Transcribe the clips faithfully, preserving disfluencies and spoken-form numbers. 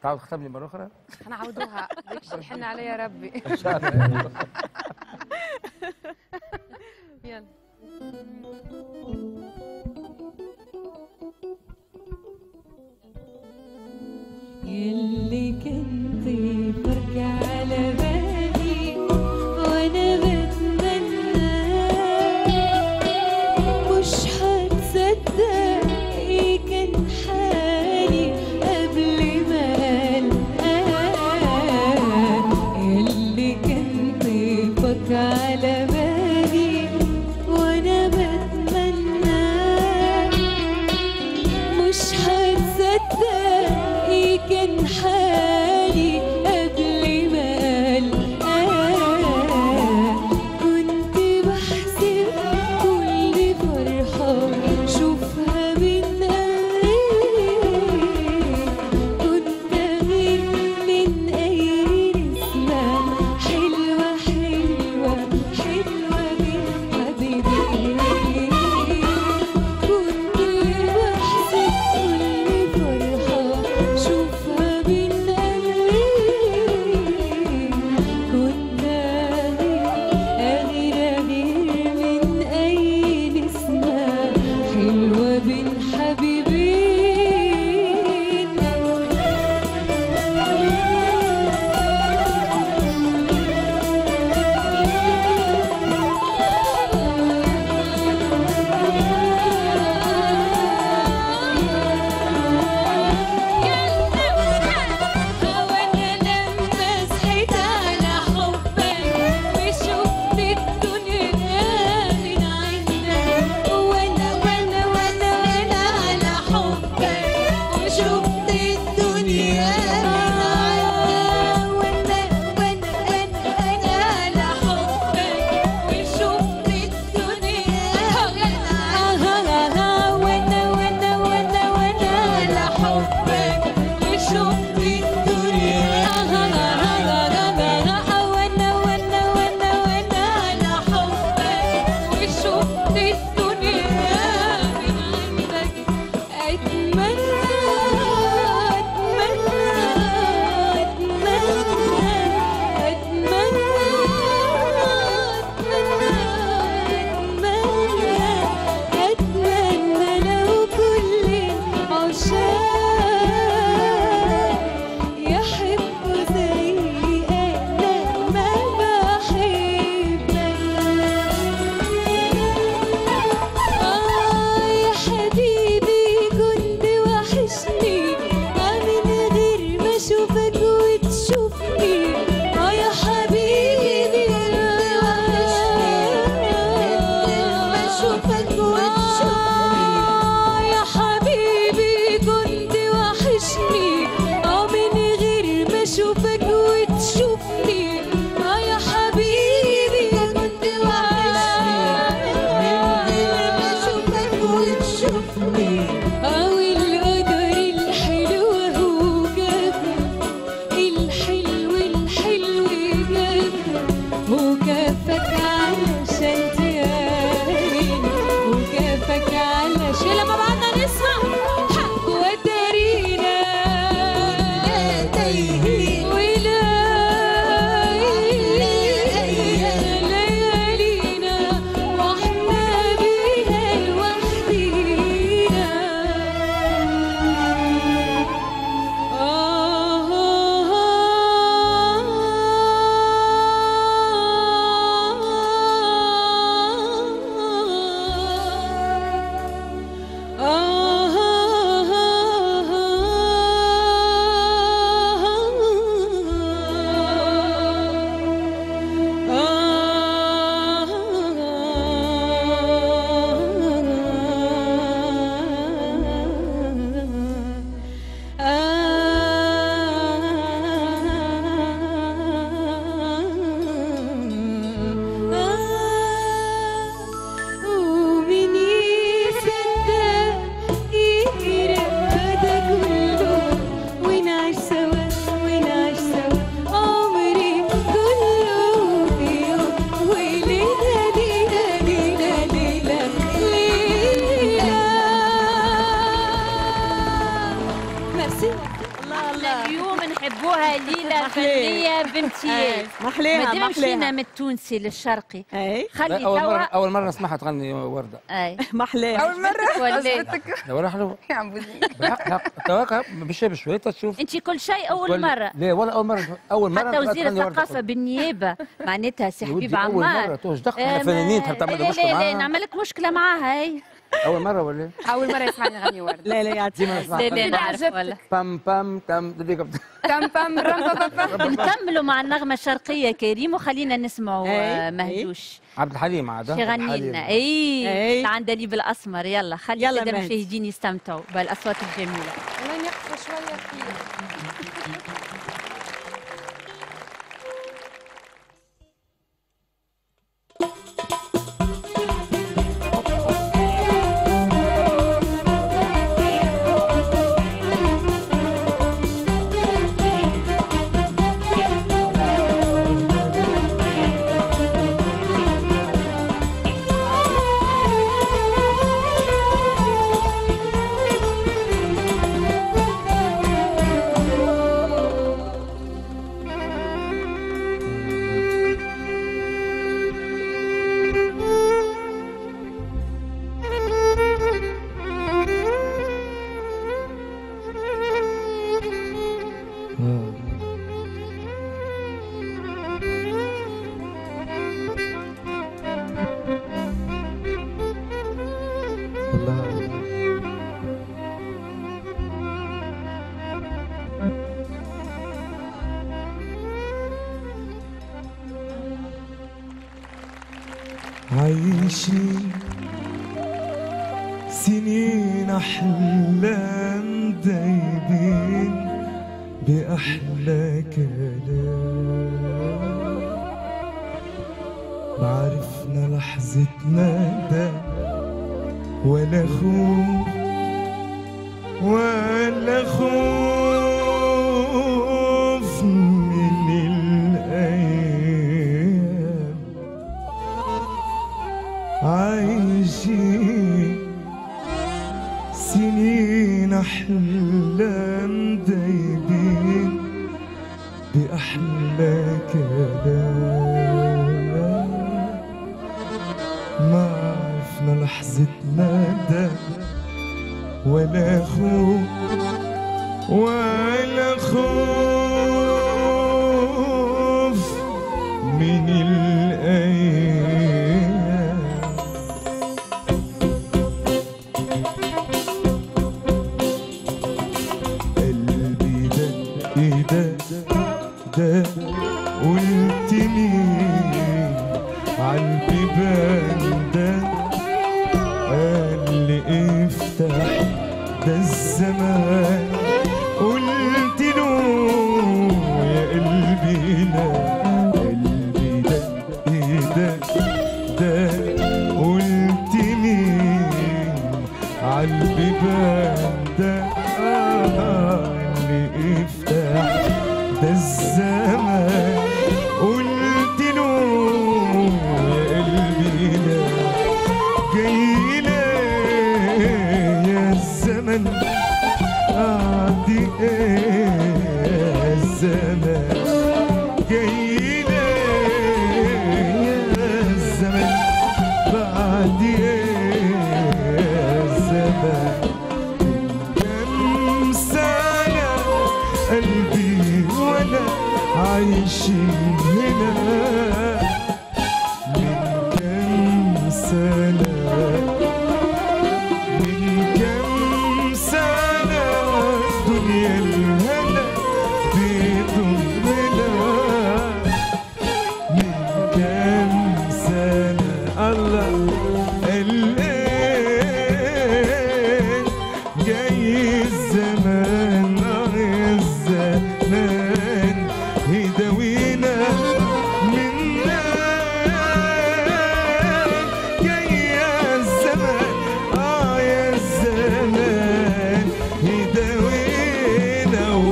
تعال تختمني مره اخرى. حنعودوها ديك الشيء حنا عليها يا ربي. ان شاء الله. يلا. يلي كنتي بركة على بالي وانا بتمنى مش هتصدق كان حالي قبل ما الآن. يلي كنتي بركة على بالي وانا بتمنى مش هتصدق كان حالي احنا اليوم نحبوها ليلة فنية بامتياز. محليها مادام مشينا من التونسي للشرقي اي خلي أول مرة توا أول مرة نسمعها تغني وردة. اي محليها اول مره ولا لا ولا حلوة يا عم بوزي بالحق حق تواقع بشوي بشوي تشوف. انت كل شيء اول ولا- مرة. لا ولا أول مرة أول مرة حتى وزير تغني وردة. الثقافة بالنيابة معناتها سي يا ودي حبيب أول عمار. مرة توش دخل آه، احنا فنانين ما- تحب تعمل لا مشكلة لا لا معاها. نعمل لك مشكلة معاها هي. أول مرة ولا اول مره يسمعني نغني ورده. لا لا يعطيك ديما نسمعها. لا لا نعرف ولا. بام بام تم ديك تم بام رم بام بام. نكملوا مع النغمة الشرقية كريم وخلينا نسمعوا أي، آه، مهدوش. عبد الحليم عاد شي غني لنا اي أي. العندليب الاسمر. يلا خلي يلا الساده مهدي. المشاهدين يستمتعوا بالاصوات الجميله. والله نقص شويه فيه. عايشين سنين أحلام دايبين بأحلى كلام معرفنا لحظة ندى ولا خوف ولا خوف من الأيام عايشين سنين أحلام دايبين بأحلى كلام ما عرفنا لحظة ندى ولا خوف ولا خوف من الأيام قلبي دق دق دق قلتلي عالبيبان دق قال لي افتح ده الزمان قلت له يا قلبي لا قلبي دق دق دق قلت لي عالبيبان دق قال لي افتح ده الزمان قلت له يا قلبي لا جاي ليه يا الزمن عدي ايه الزمان جاي ليه يا الزمن بعدي ايه الزمان كم سنة قلبي وانا عايشين هنا من كم سنة من كم سنة دنيا الهنا بتضمنا من كم سنة الله قلقان جاي الزمان آه الزمان يداوينا منا جاي يا الزمان اه يا الزمان يداوينا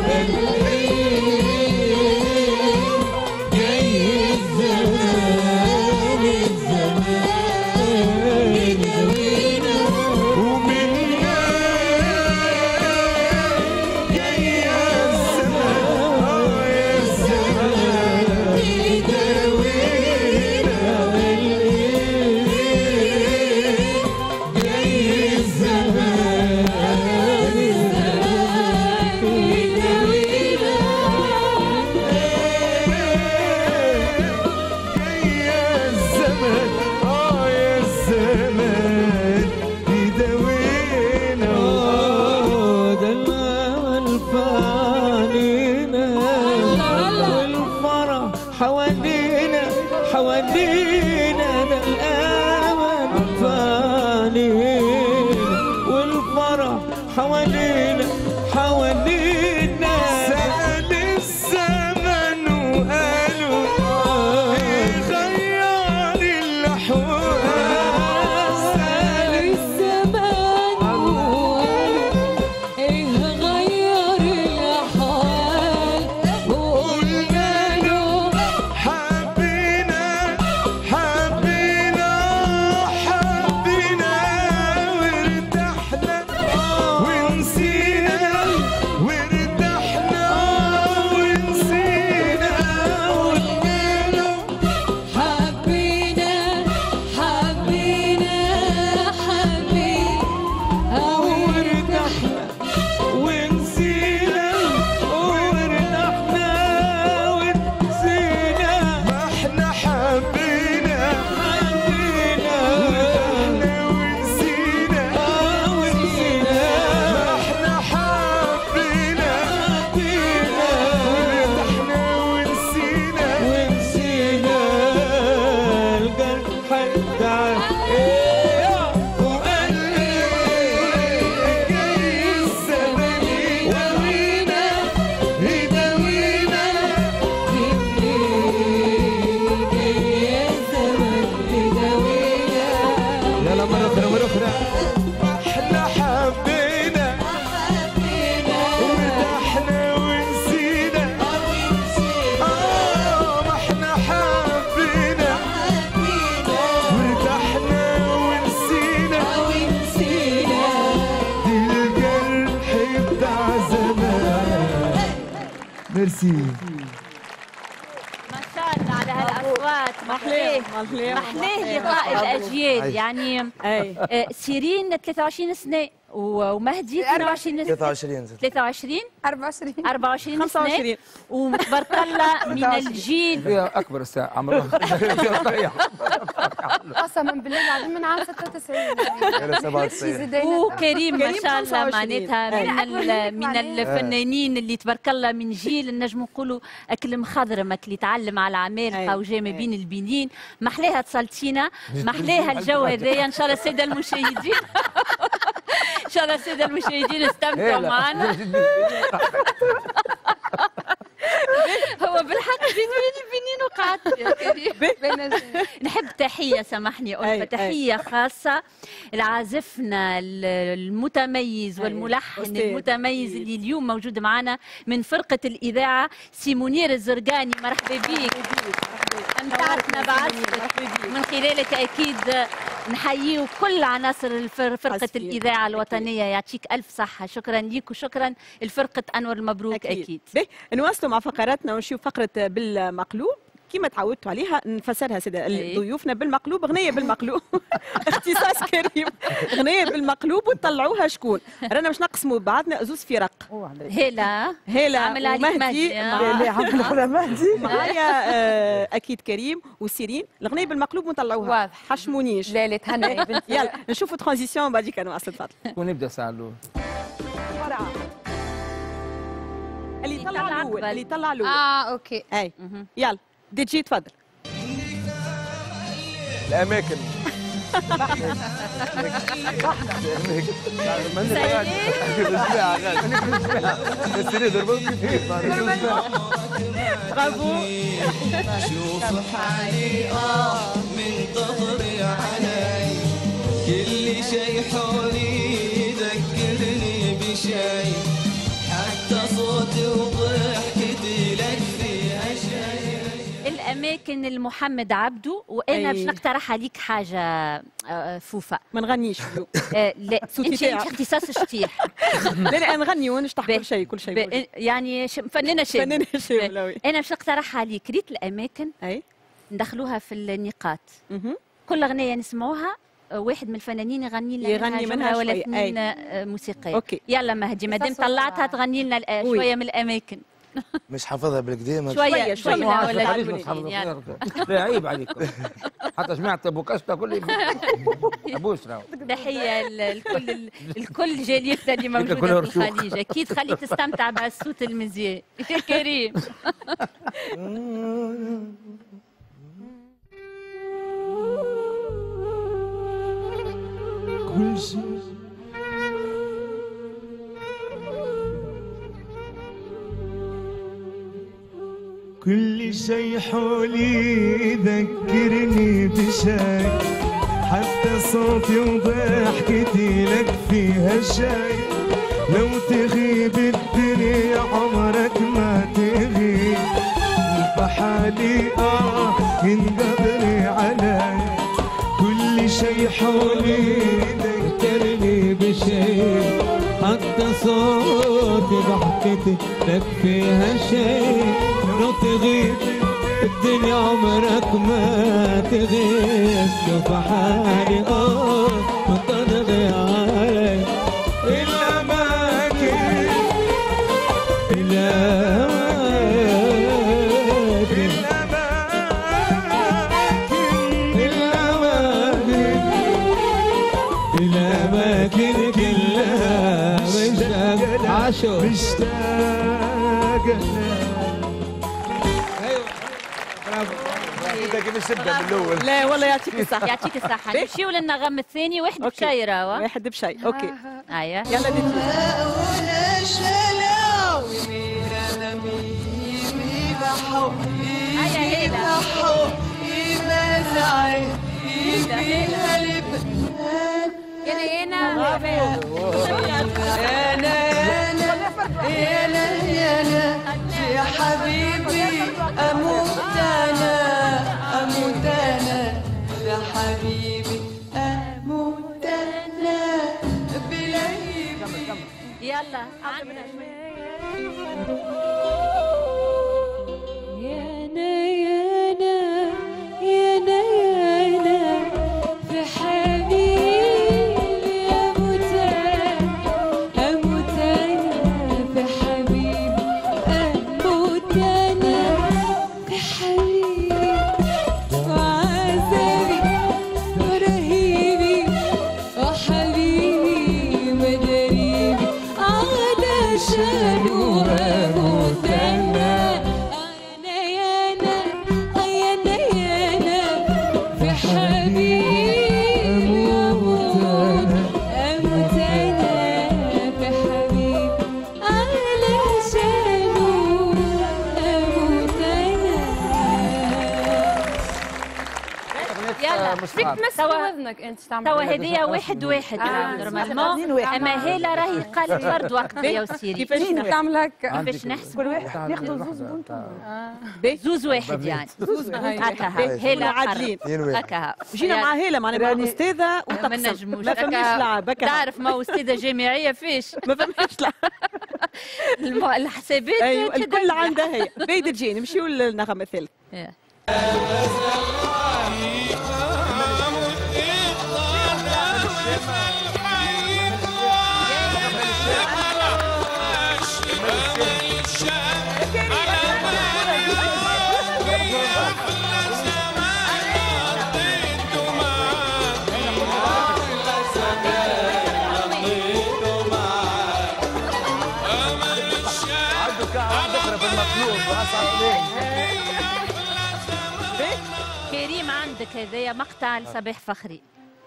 حوالينا حوالينا الأمل فانينا والفرح حوالينا حوالينا سأل الزمن وقالوا غير الأحوال سأل الزمان وقالوا إيه غير الأحوال وقلنا له حبينا حبينا حبينا وارتحنا ونسينا وارتحنا ونسينا وقلنا له حبينا حبينا حبينا وارتحنا ونسينا وارتحنا ونسينا ما احنا حبينا حبينا وارتحنا ونسينا ونسينا ما احنا حبينا حبينا وارتحنا ونسينا ونسينا القلب حتى وقال لي جاي الزمن يورينا يداوينا يا زمن بدوينا يلا مرة أخرى مرة أخرى. احنا حبينا وارتحنا ونسينا اه ما احنا حبينا وارتحنا ونسينا ونسينا دي الجرح بتاع زمان. ميرسي. ما شاء الله على هالاصوات محليه محليه محليه لقاء الاجيال يعني اي آه، سيرين ثلاثة وعشرين سنه و- ومهدي اثنين وعشرين سنه ثلاثة وعشرين زين. ثلاثة وعشرين أربعة وعشرين أربعة وعشرين خمسة سنه وعشرين وتبارك الله من الجيل فيها أكبر الساعة عمرها قسما بالله العظيم من عام ستة وتسعين إلى سبعة وتسعين. زيدينا وكريم ما كريم شاء الله خمسة وعشرين. معناتها أي. من ال- من الفنانين اللي تبارك الله من جيل نجم نقولوا اكل مخضرم اللي تعلم على العمالقه أي. وجا ما أي. بين البنين محليها اتصلتينا محليها الجو هذايا ان شاء الله الساده المشاهدين ان شاء الله الساده المشاهدين استمتعوا معنا هو بالحق بين بين البنين وقعت يا كريم بين الجنين. نحب تحية سامحني أي، ألفة أي. تحية خاصة لعازفنا ال- المتميز أي، والملحن أستاذ. المتميز اللي اليوم موجود معنا من فرقة الإذاعة سي منير الزرقاني مرحبا بيك أمتعتنا بعزفك من خلالك أكيد نحييه كل عناصر الفر- فرقة عازفين. الإذاعة أكيد. الوطنية يعطيك ألف صحة شكرا ليك وشكرا لفرقة أنور المبروك أكيد, باهي نواصلوا مع فقراتنا ونشوف فقره بالمقلوب كما تعودتوا عليها نفسرها سيدة أي. ضيوفنا بالمقلوب اغنيه بالمقلوب اختصاص كريم اغنيه بالمقلوب وتطلعوها شكون رانا باش نقسموا بعضنا زوز فرق هلا هلا عمل عليك ومهدي مهدي، آه. لا لا عمل على مهدي معايا آه، اكيد كريم وسيرين الاغنيه بالمقلوب ونطلعوها واضح. حشمونيش لا لا تهنى يا بنتي يلا نشوفوا ترانزيسيون بعد كانوا اصل تفضل ونبدأ الساعة الأولى. اللي اللي يطلع طلع الاول قبل. اللي يطلع الاول اه اوكي اي يلا دي جي تفضل الأماكن. برافو شوف حالي اه من ظهري علي كل شي حولي يذكرني بشي حتى صوتي وضحكتي لك فيها شي الاماكن المحمد عبده وانا أي. باش نقترح عليك حاجه آه، فوفا ما نغنيش آه، لا صوتي انت تاعك. مش اختصاص شطيح لا لا نغني ونشطح باهي. كل شيء كل شيء ب- يعني ش- فنانه شاب فنانة شاب، لا وي. انا باش نقترح عليك ريت الاماكن اي ندخلوها في النقاط مهم. كل اغنيه نسمعوها آه، واحد من الفنانين يغني لنا يغني منها, منها جملة ولا شوية. اثنين أي. آه، موسيقيه أوكي. يلا مهدي مادام قصص طلعتها ولا- تغني لنا آه، وي. شويه من الاماكن مش حافظها بالكدا ما شويه شوية. جمله ما ولا عليك جملتين تحفظ يلا. الخير. لا عيب عليكم. حتى سمعت بوكاستا كل ابوس راهو. تحيه لكل الكل جاليتنا اللي موجوده كلها في رشوق. الخليج، اكيد خلي تستمتع بهالصوت المزيان يا كريم. كل شيء كل شيء حولي يذكرني بشاي، حتى صوتي وضحكتي لك فيها شاي. لو تغيب الدنيا عمرك ما تغيب، بحالي اه ينقدري علي. كل شيء حولي يذكرني بشيء، حتى صوتي ضحكتي لك فيها شيء. لو تغيب الدنيا عمرك ما تغيب، شوف حالي اه وتضغي علي. الأماكن الأماكن الأماكن الأماكن كلها مشتاق عاشور. مشتاق انت كيفاش تبدا من الاول؟ لا والله يعطيك الصحة. يعطيك الصحه. نمشيو للنغم الثاني، واحد أوكي. بشيره. واحد بشيء اوكي. ايوه يلا ندي. هيا هيلا يا حبيبي أموت أنا أموت أنا يا حبيبي أموت أنا بليبي. يلا عندنا يانا يانا يانا يانا في حبيبي أموت أنا أموت أنا في حبيبي أموت أنا في حبيبي وعذابي ورهيبي وحبيبي مدريبي علشانه أموت أنا. أنا يانا يانا يانا في حبيبي أموت أموت أنا في حبيبي علشانه أموت أنا. يلا فيك تمسك وزنك انت تعمل توا هذيا واحد واحد نورمالمون، اما هيلا راهي قالت فرد وقت يا وسيري. كيفاش تعمل هكا؟ كيفاش نحسب؟ كل واحد ياخذ زوز بنتو. زوز واحد يعني هكا هيلا عادلين. قرب. هكا جينا مع هيلا معناها مع استاذه ما وتقسم. نجموش ما فماش لعب هكا. تعرف ما استاذه جامعيه فيش ما فماش لعب. الم- الحسابات ايوه تشد الكل عندها هي. بيد تجي نمشيو للنغمه الثالثه. إيه. كريم عندك هذايا مقطع لصباح فخري.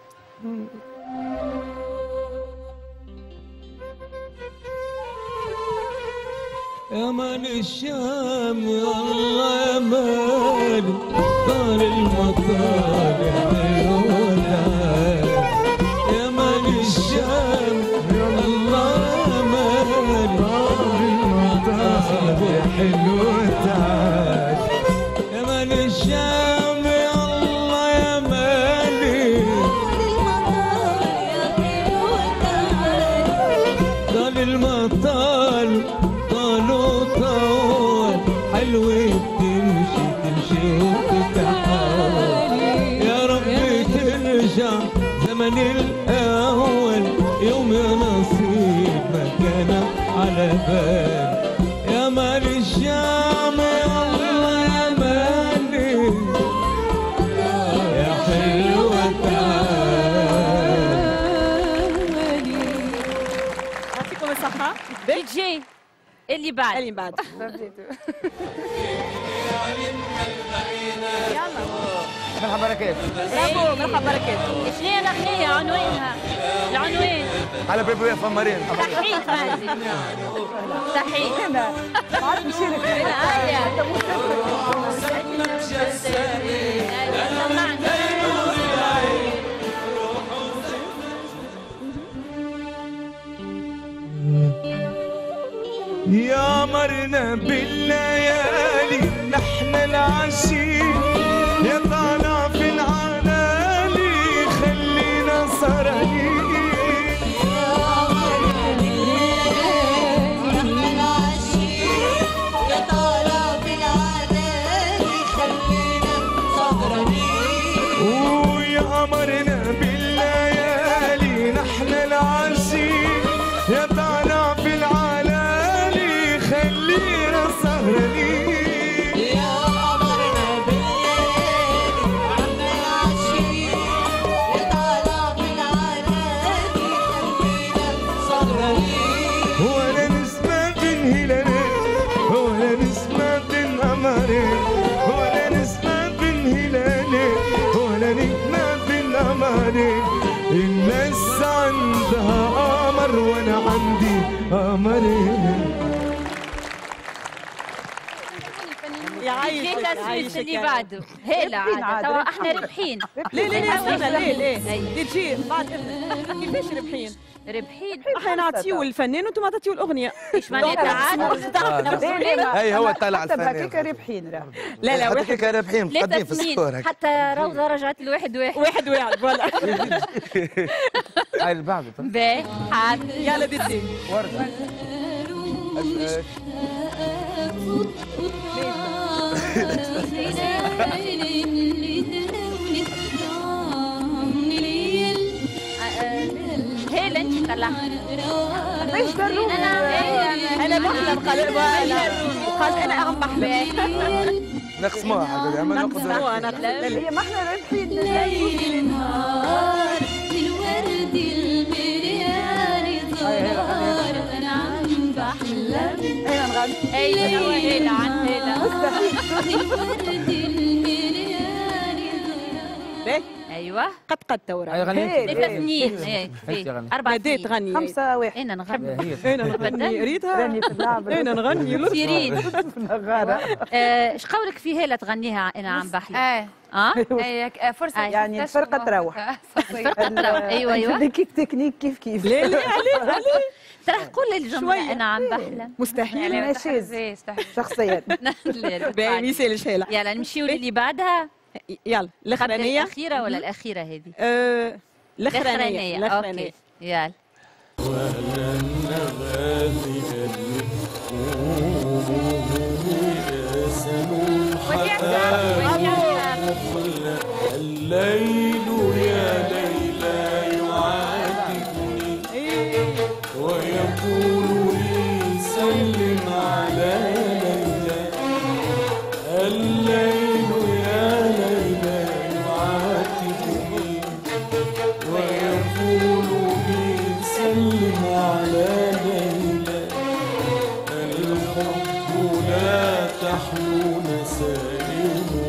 يا مان الشام والله يا مان طال المطار حلونا. يا مان الشام والله يا مان طال المطار حلونا. يا مان الشام والله يا مالي طال المطار طالوا طول حلوة تمشي تمشي وتتحول. يا ربي ترجع زمن الأول يوم يا نصيب ما كان على بال. يا مال الشام اللي بعد اللي بعد مرحبا بركات. برافو مرحبا بركات. شنو هي الاغنيه عنوانها؟ العنوان على بيبي فمارين. صحيح هذه صحيح. ما عرفت نشارك يا مرنا بالليالي نحن العشيق يا طالع في العلالي خلينا سهرانين ويا قمرنا بالليالي نحن العشيق يا طالع في العلالي خلينا سهرانين يا قمرنا بالليالي نحن العشيق يا طالع في العلالي خلينا سهرانين ولا نسمع بالهلالين ولا نسمع بالقمرين ولا نسمع بالهلالين ولا نسمع بالقمرين الناس عندها قمر وانا عندي قمرين. يعيشك يعيشك اللي بعده هلا عاد توا احنا ربحين. ليه ليه ليه استنى ليه ليه تجي بعد كيفاش ربحين؟ ربحين احنا نعطيو الفنان وانتم تعطيو الاغنيه. ايش معناتها اي هو طلع الفنان هكاك رابحين راه. لا لا واحد هكاك رابحين مقدمين في السكور هكا حتى روضه رجعت لواحد واحد واحد واحد فوالا. هاي اللي بعده. باهي حاضر يلا ديدي ورده. هلا انت طلع باش دروب انا انا بحلم قال قال انا اغم بحلم نقسموها حاجه اما نقسموها ناخذ هي ما احنا رابحين ليل نهار الورد المريان ظهر انا عم بحلم انا نغني ايوه هلا عن هلا الورد المريان ايوه قد قد تورا هاي غنيت. ثلاث سنين ايه هيك تغني. اربع بديت سنين تغني خمسة واحد انا نغني انا نغني ريتها راني في اللعب انا نغني سيرين نغارة ايش قولك في هيلا تغنيها انا عم بحلم اه اه ايه فرصة يعني الفرقة تروح الفرقه تروح ايوه ايوه كيك تكنيك كيف كيف ليه ليه عليه عليه ترى قول الجمله شوية. انا عم بحلم مستحيل نشيز شخصيا باهي ما يسالش هلا يلا نمشيو للي بعدها يلا الاخرانيه الاخيره ولا الاخيره هذه آه، الاخرانيه الاخرانيه اوكي يلا الليل يا ليلى يعاتبني ويقول لي سلم على ليلى الليل يا ليلى يعاتبني ويقول لي سلم على ليلى الحب لا تحلو نسائمه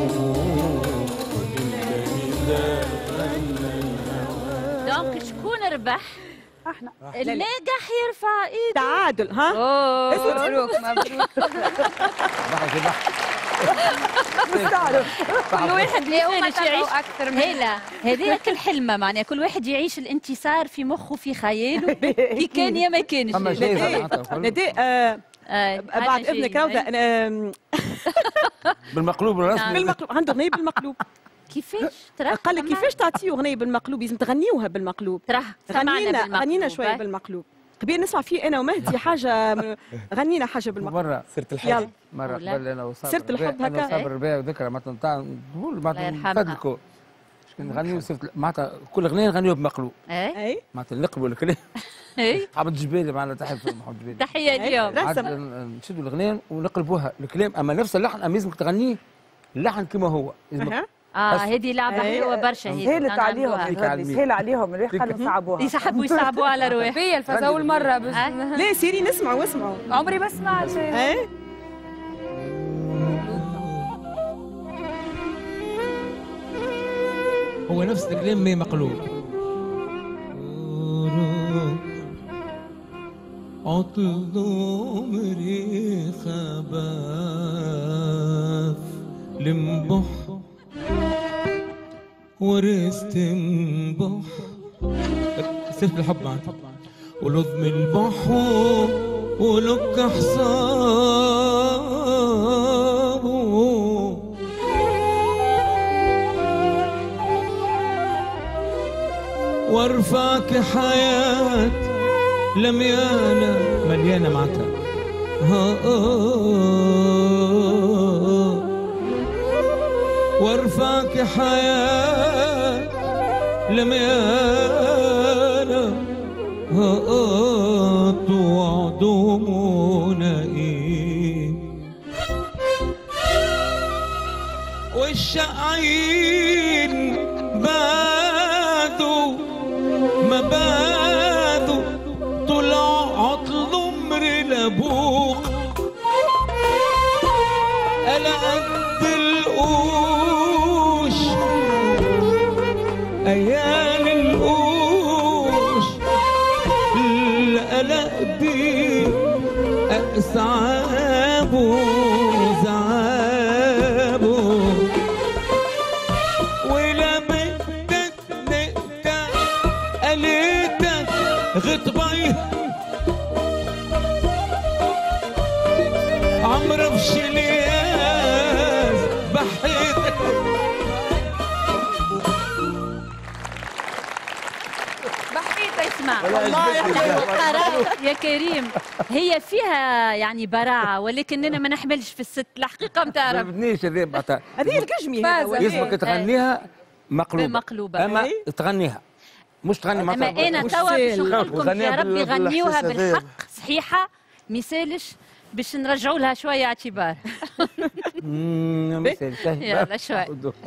دونك شكون ربح؟ احنا الناجح يرفع ايده تعادل ها اوه مبروك مبروك بحث بحث. مستعرف كل واحد هم يعيش تعبوا اكثر من هلا هذيك الحلمه معناها كل واحد يعيش الانتصار في مخه في خياله كي كان يا ما كانش اما شيء نداء آه، آه، بعد هذا اذنك شيء. روضه أنا- بالمقلوب الرسمي. بالمقلوب عنده اغنيه بالمقلوب كيفاش ترى قال لك كيفاش تعطيو اغنيه بالمقلوب لازم تغنيوها بالمقلوب ترى غنينا غنينا شويه بالمقلوب قبل نسمع فيه انا ومهدي حاجه م- غنينا حاجه بالمقلوب مرة صرت الحب يلا مرة ولا. قبل انا وصابر صرت الحب أنا هكا. وصابر الرباعي وذكرى معناتها نتاع نقول الله معناتها يرحمها. نفدلكوا نغنيو صرت معناتها كل اغنيه نغنيوها بمقلوب اي اي معناتها نقلبوا الكلام اي عبد الجبالي معنا تحيه في محمد الجبالي تحيه اليوم رسم. عاد نشدوا الاغنيه ونقلبوها الكلام اما نفس اللحن اما لازمك تغنيه اللحن كما هو لازمك أها. اه هذه لعبه حلوه برشا. هذه سهلت عليهم، سهل عليهم الريح خلوا يصعبوها، يسحبوا يصعبوا على روح. هي الفاز اول مره بس. لا سيري نسمعوا واسمعوا. عمري ما سمعت شيء. ايه هو نفس الكلام مي مقلوب. عطل عمري خباف لمبح ورثت مبح سيف الحب عندي ولضم البحر ولك حصابه وارفعك حياة لميانة مليانة معناتها ها وارفعك حياة لميانة ها توعد منائي والشقعين بادوا ما بادوا طلع عطل عمري لابوق ألا قد القوش أيام القوش القلق دي أصعابه زعابه ولا بدك نقطع قليتك غطبي عمرو بشلياز بحيتك بحيتك. اسمع والله يا كريم هي فيها يعني براعه ولكننا ما نحملش في الست الحقيقه ما ما بدنيش هذه بعتها هذه الكجمي يسمك تغنيها مقلوبه مقلوبه اما تغنيها مش تغني اما انا توا باش نقول لكم يا ربي غنيوها بالحق صحيحه ما يسالش باش نرجعوا لها شويه اعتبار. امم يلا شوي.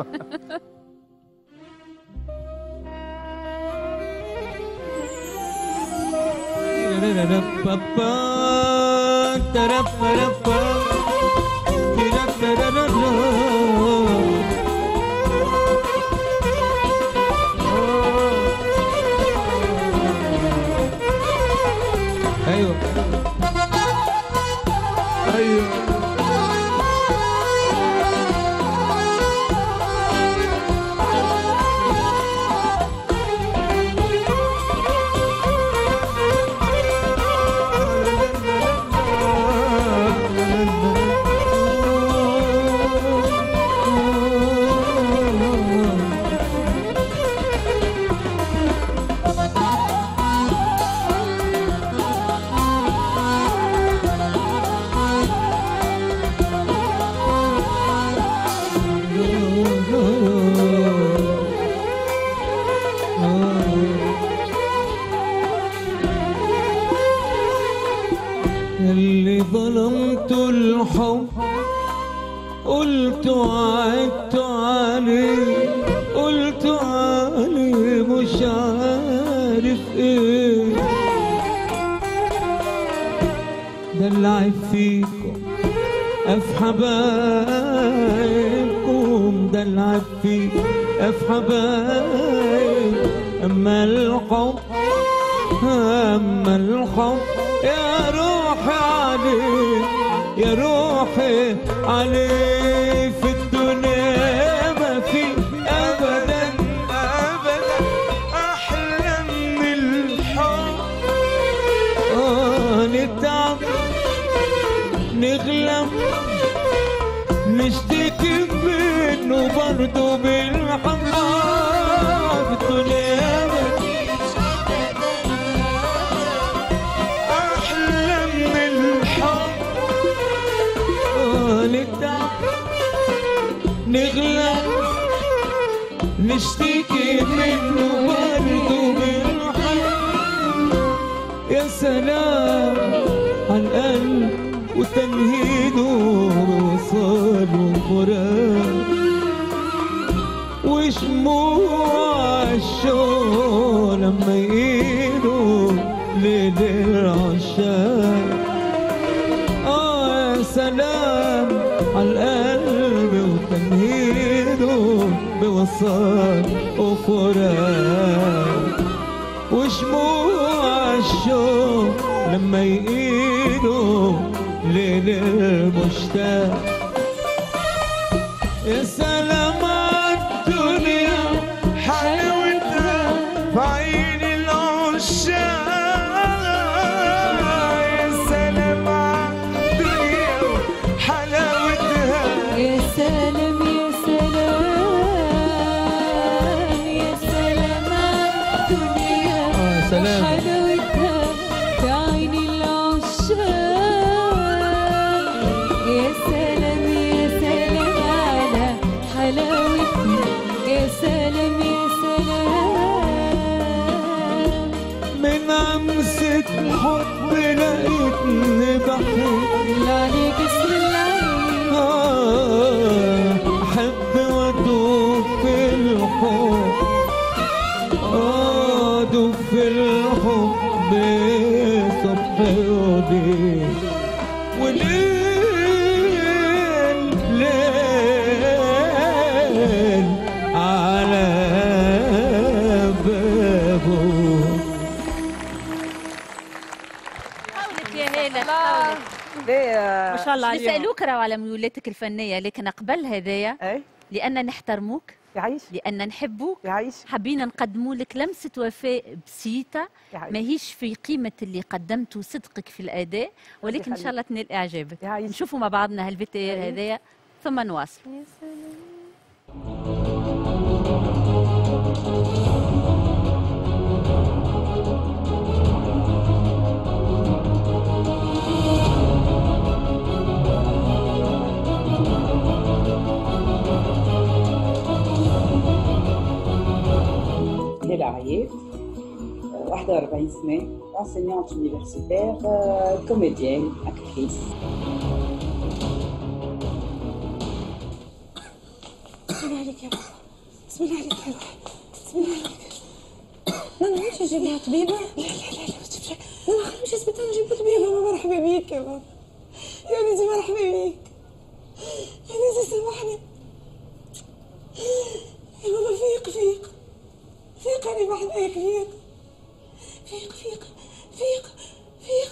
ايوه ايوه اللي ظلمت الحب قلت وعدت عليه قلت عليه مش عارف ايه ده العيب فيكم اف حبايبكم ده العيب فيكم اف حبايب اما الحب اما الحب يا روحي عليه يا روحي عليه في الدنيا ما في ابدا ابدا احلى من الحب. اه نتعب نغلب نشتكي منه برضه بالحب في الدنيا ما نتعب نغلب نشتكي منه برضه بالحب. يا سلام على القلب وتنهيده وصال وفراق وشموع الشوق لما يقيلوا ليل العشاق. اه يا سلام عالقلب وتنهيده بوصال وفراق. وشموع الشوق لما يقيلوا ليل المشتاق. يا سلام عالدنيا حلاوتها في عين العشاق. يا سلام عالدنيا حلاوتها. يا سلام يا سلام يا سلام عالدنيا حلاوتها في عين العشاق. يا سلام يا سلام على حلاوتها. يا سلام يا سلام. من أمسة حب لقيتني بحب عليك اسم العين. آه أحب وأدوب في الحب. آه أدوب في الحب صبح وليل وليل ليل على بابه. حولك يا هالة حولك. ما شاء الله عليهم. نسألوك راهو على ميولاتك الفنية، لكن قبل هذايا لأن نحترموك يعيش، لأن نحبوك، يعيش، حبينا نقدموا لك لمسة وفاء بسيطة يعيش. ماهيش في قيمة اللي قدمته صدقك في الأداء، ولكن إن شاء الله تنال إعجابك. نشوفوا مع بعضنا هالفيديو هذايا ثم نواصل. هالة عياف، واحد وأربعين سنة، enseignante universitaire, comédienne, actrice. بسم الله عليك يا روح، بسم الله عليك يا روح، بسم الله عليك. ما نعرفش نجيب لها طبيبة؟ لا لا لا لا ما تجيبش. لا ما خليش اسبيطار نجيب طبيبة. ماما مرحبا بيك يا ماما. يا بنتي مرحبا بيك. يا بنتي سامحني. يا ماما فيق فيق. فيق أنا بحذاك فيق. فيق فيق فيق فيق.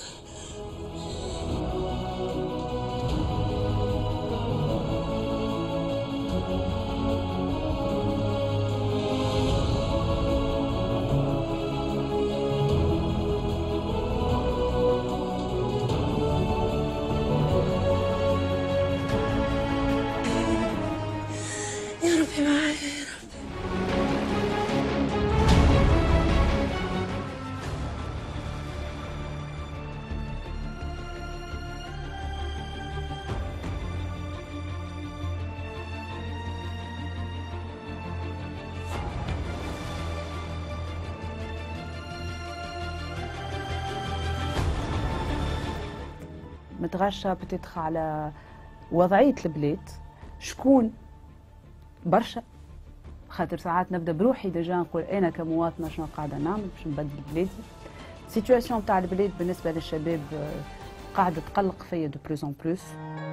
يا ربي معايا يا ربي. متغشى بتدخل على وضعية البلاد، شكون برشا، خاطر ساعات نبدا بروحي ديجا نقول انا كمواطنه شنو قاعده نعمل باش نبدل بلادي. السيتواسيون تاع البلاد بالنسبه للشباب قاعده تقلق فيا دو بلوس ان بلوس.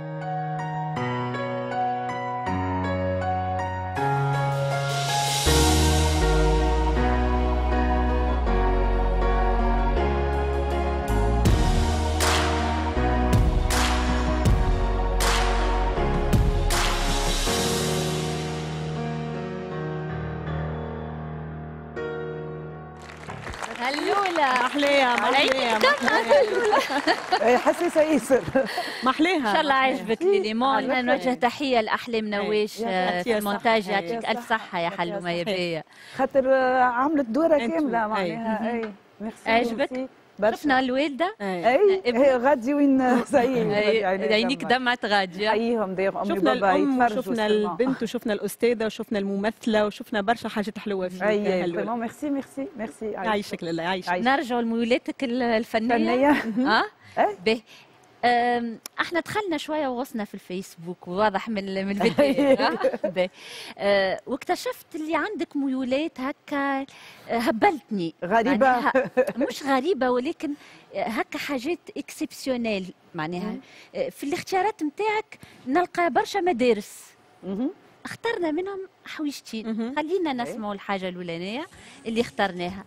هلولة محليها محليها محليها حساسة ياسر محليها. ان شاء الله عجبك ليليمون. نوجه تحية لأحلام نواش في المونتاج. يعطيك ألف صحة يا حلومة يا بيا، خاطر عملت دورة كاملة معناها. اي عجبك؟ شفنا الوالده اي هي غادي وين سعيد عينيك دمعت غاديه. حييهم داير امي شفنا بابا الام وشفنا البنت وشفنا الاستاذه وشفنا الممثله وشفنا برشا حاجات حلوه فيها. اي فريمون ميرسي ميرسي ميرسي يعيشك لله يعيشك. نرجعوا لميولاتك الفنيه الفنيه اه باهي. احنا دخلنا شويه وغصنا في الفيسبوك واضح من من الفيديو أه واكتشفت اللي عندك ميولات هكا هبلتني غريبه مش غريبه ولكن هكا حاجات اكسبسيونيل معناها في الاختيارات نتاعك نلقى برشا مدارس اخترنا منهم حويجتين خلينا نسمعوا الحاجه الاولانيه اللي اخترناها.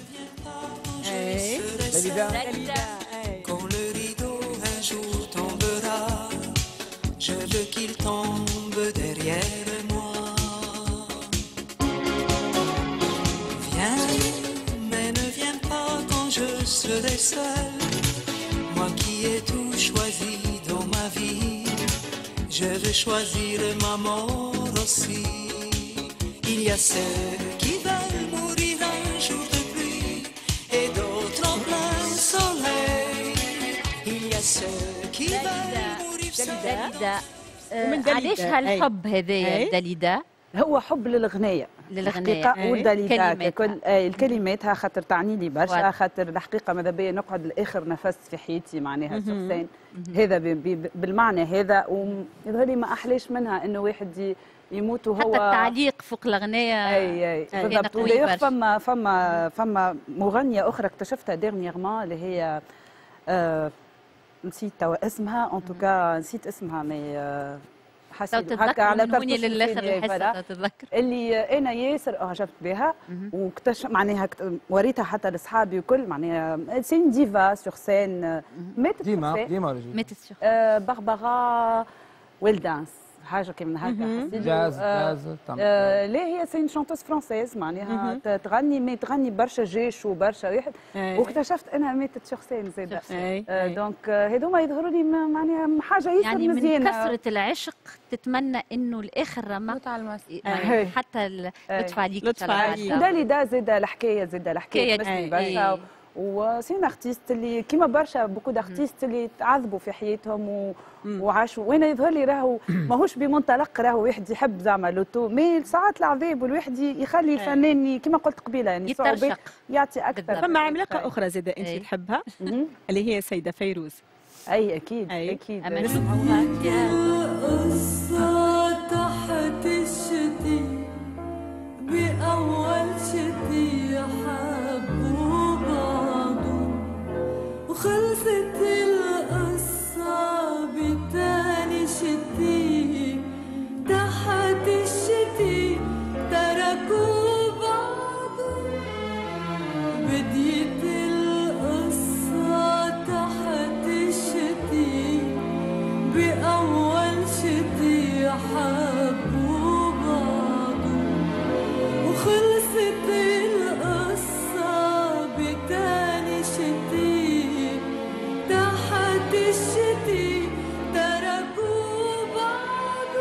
Quand le rideau un jour tombera, je veux qu'il tombe derrière moi. Viens, mais ne viens pas quand je serai seul. Moi qui ai tout choisi dans ma vie, je veux choisir ma mort aussi. Il y a ceux qui veulent mourir un jour de pluie et d'autres en plein soleil. Il y a ceux qui veulent mourir داليدا. علاش هالحب هذايا داليدا؟ هو حب للغنايه للغنايه الحقيقه وداليدا كل الكلماتها خاطر تعني لي برشا خاطر الحقيقه ماذا بيا نقعد لاخر نفس في حياتي معناها سوسين هذا بالمعنى هذا ويظهر لي ما احلاش منها انه واحد يموت وهو حتى التعليق فوق الغنايه اي اي بالضبط. ودايوغ فما فما فما مغنيه اخرى اكتشفتها ديرنييرمون اللي هي آه نسيت توا اسمها ان توكا نسيت اسمها مي آه حسيت هكا على طرفي للاخر الحصه تتذكر اللي انا ياسر اعجبت بها واكتشف معناها وريتها حتى لاصحابي وكل معناها سين ديفا سور سين ماتت ديما ديما ماتت آه باربارا ويلدانس حاجه كيما هكا حسيت جاز جاز آه لا هي سين شانتوز فرونسيز معناها تغني مي تغني برشا جيش وبرشا واحد واكتشفت انها ماتت سور سين زاده آه دونك هذوما يظهروا لي معناها حاجه ياسر يعني مزيانه يعني من كثره العشق تتمنى انه الاخر رمق حتى لطف عليك لطف عليك داليدا زاده الحكايه زاده الحكايه تمسني برشا وسين ارتيست اللي كيما برشا بوكو دارتيست اللي تعذبوا في حياتهم و... وعاشوا وانا يظهر لي راهو ماهوش بمنطلق راهو واحد يحب زعما لوتو مي ساعات العذاب والواحد يخلي الفنان كيما قلت قبيله يعني صعوبات يعطي اكثر. فما عملاقه اخرى زاده انت تحبها اللي هي سيده فيروز. اي اكيد أي. اكيد اما نسمعوها تحت الشتي باول شتي حبوا بعض وخلصت القصة بتاني شتي تحت الشتي تركوا بعض بديت القصة تحت الشتي بأول شتي حبوا بعض وخلصت القصة بتاني شتي تحت الشتي تركوا بعض.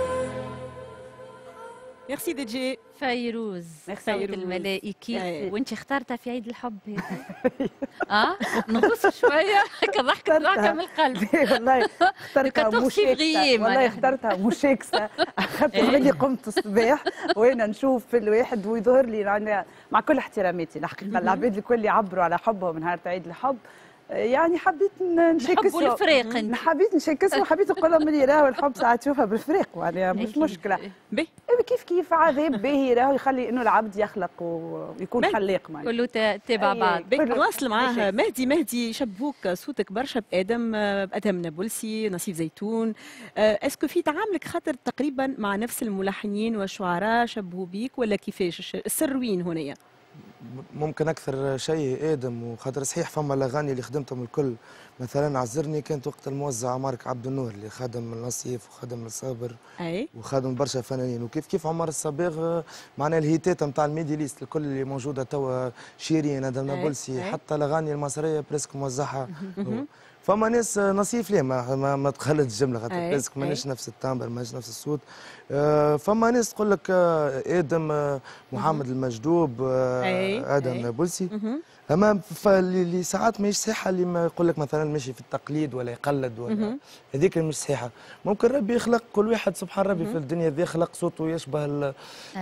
ميرسي دي جي فيروز صوت الملائكي وانت اخترتها في عيد الحب اه نغص شويه هكا ضحكه ضحكه من القلب والله اخترتها مشيكسه والله اخترتها مشيكسه خاطر اللي قمت الصباح وانا نشوف في الواحد ويظهر لي يعني مع كل احتراماتي الحقيقه العباد الكل يعبروا على حبهم نهار عيد الحب يعني حبيت نشكسوا الفريق انت حبيت نشكسوا وحبيت نقول لهم اللي راهو الحب ساعات تشوفها بالفريق يعني مش مشكله به كيف كيف عذاب باهي راهو يخلي انه العبد يخلق ويكون خلاق معي كله تابع بعض. نواصل معاه مهدي. مهدي شبوك صوتك برشا بادم بادم نابلسي نصيف زيتون اسكو في تعاملك خاطر تقريبا مع نفس الملحنين والشعراء شبهوا بيك ولا كيفاش السر وين هنايا؟ ممكن اكثر شيء ادم وخاطر صحيح فما الاغاني اللي خدمتهم الكل مثلا عزرني كانت وقت الموزع مارك عبد النور اللي خدم النصيف وخدم الصابر اي وخدم برشا فنانين وكيف كيف عمر الصباغ معناها الهيتات نتاع الميدي ليست الكل اللي موجوده توا شيرين ادم نابلسي حتى الاغاني المصريه بريسك موزعها فما ناس نصيف ليه ما, ما, ما تخلد الجمله خاطر بريسك ماناش نفس التامبر ماناش نفس الصوت آه فما ناس تقول لك آه ادم آه محمد المجدوب آه ادم نابلسي اما فاللي ساعات ماهيش صحيحه اللي ما يقول لك مثلا ماشي في التقليد ولا يقلد ولا هذيك اللي مش صحيحه. ممكن ربي يخلق كل واحد سبحان ربي في الدنيا ذي خلق صوته يشبه ال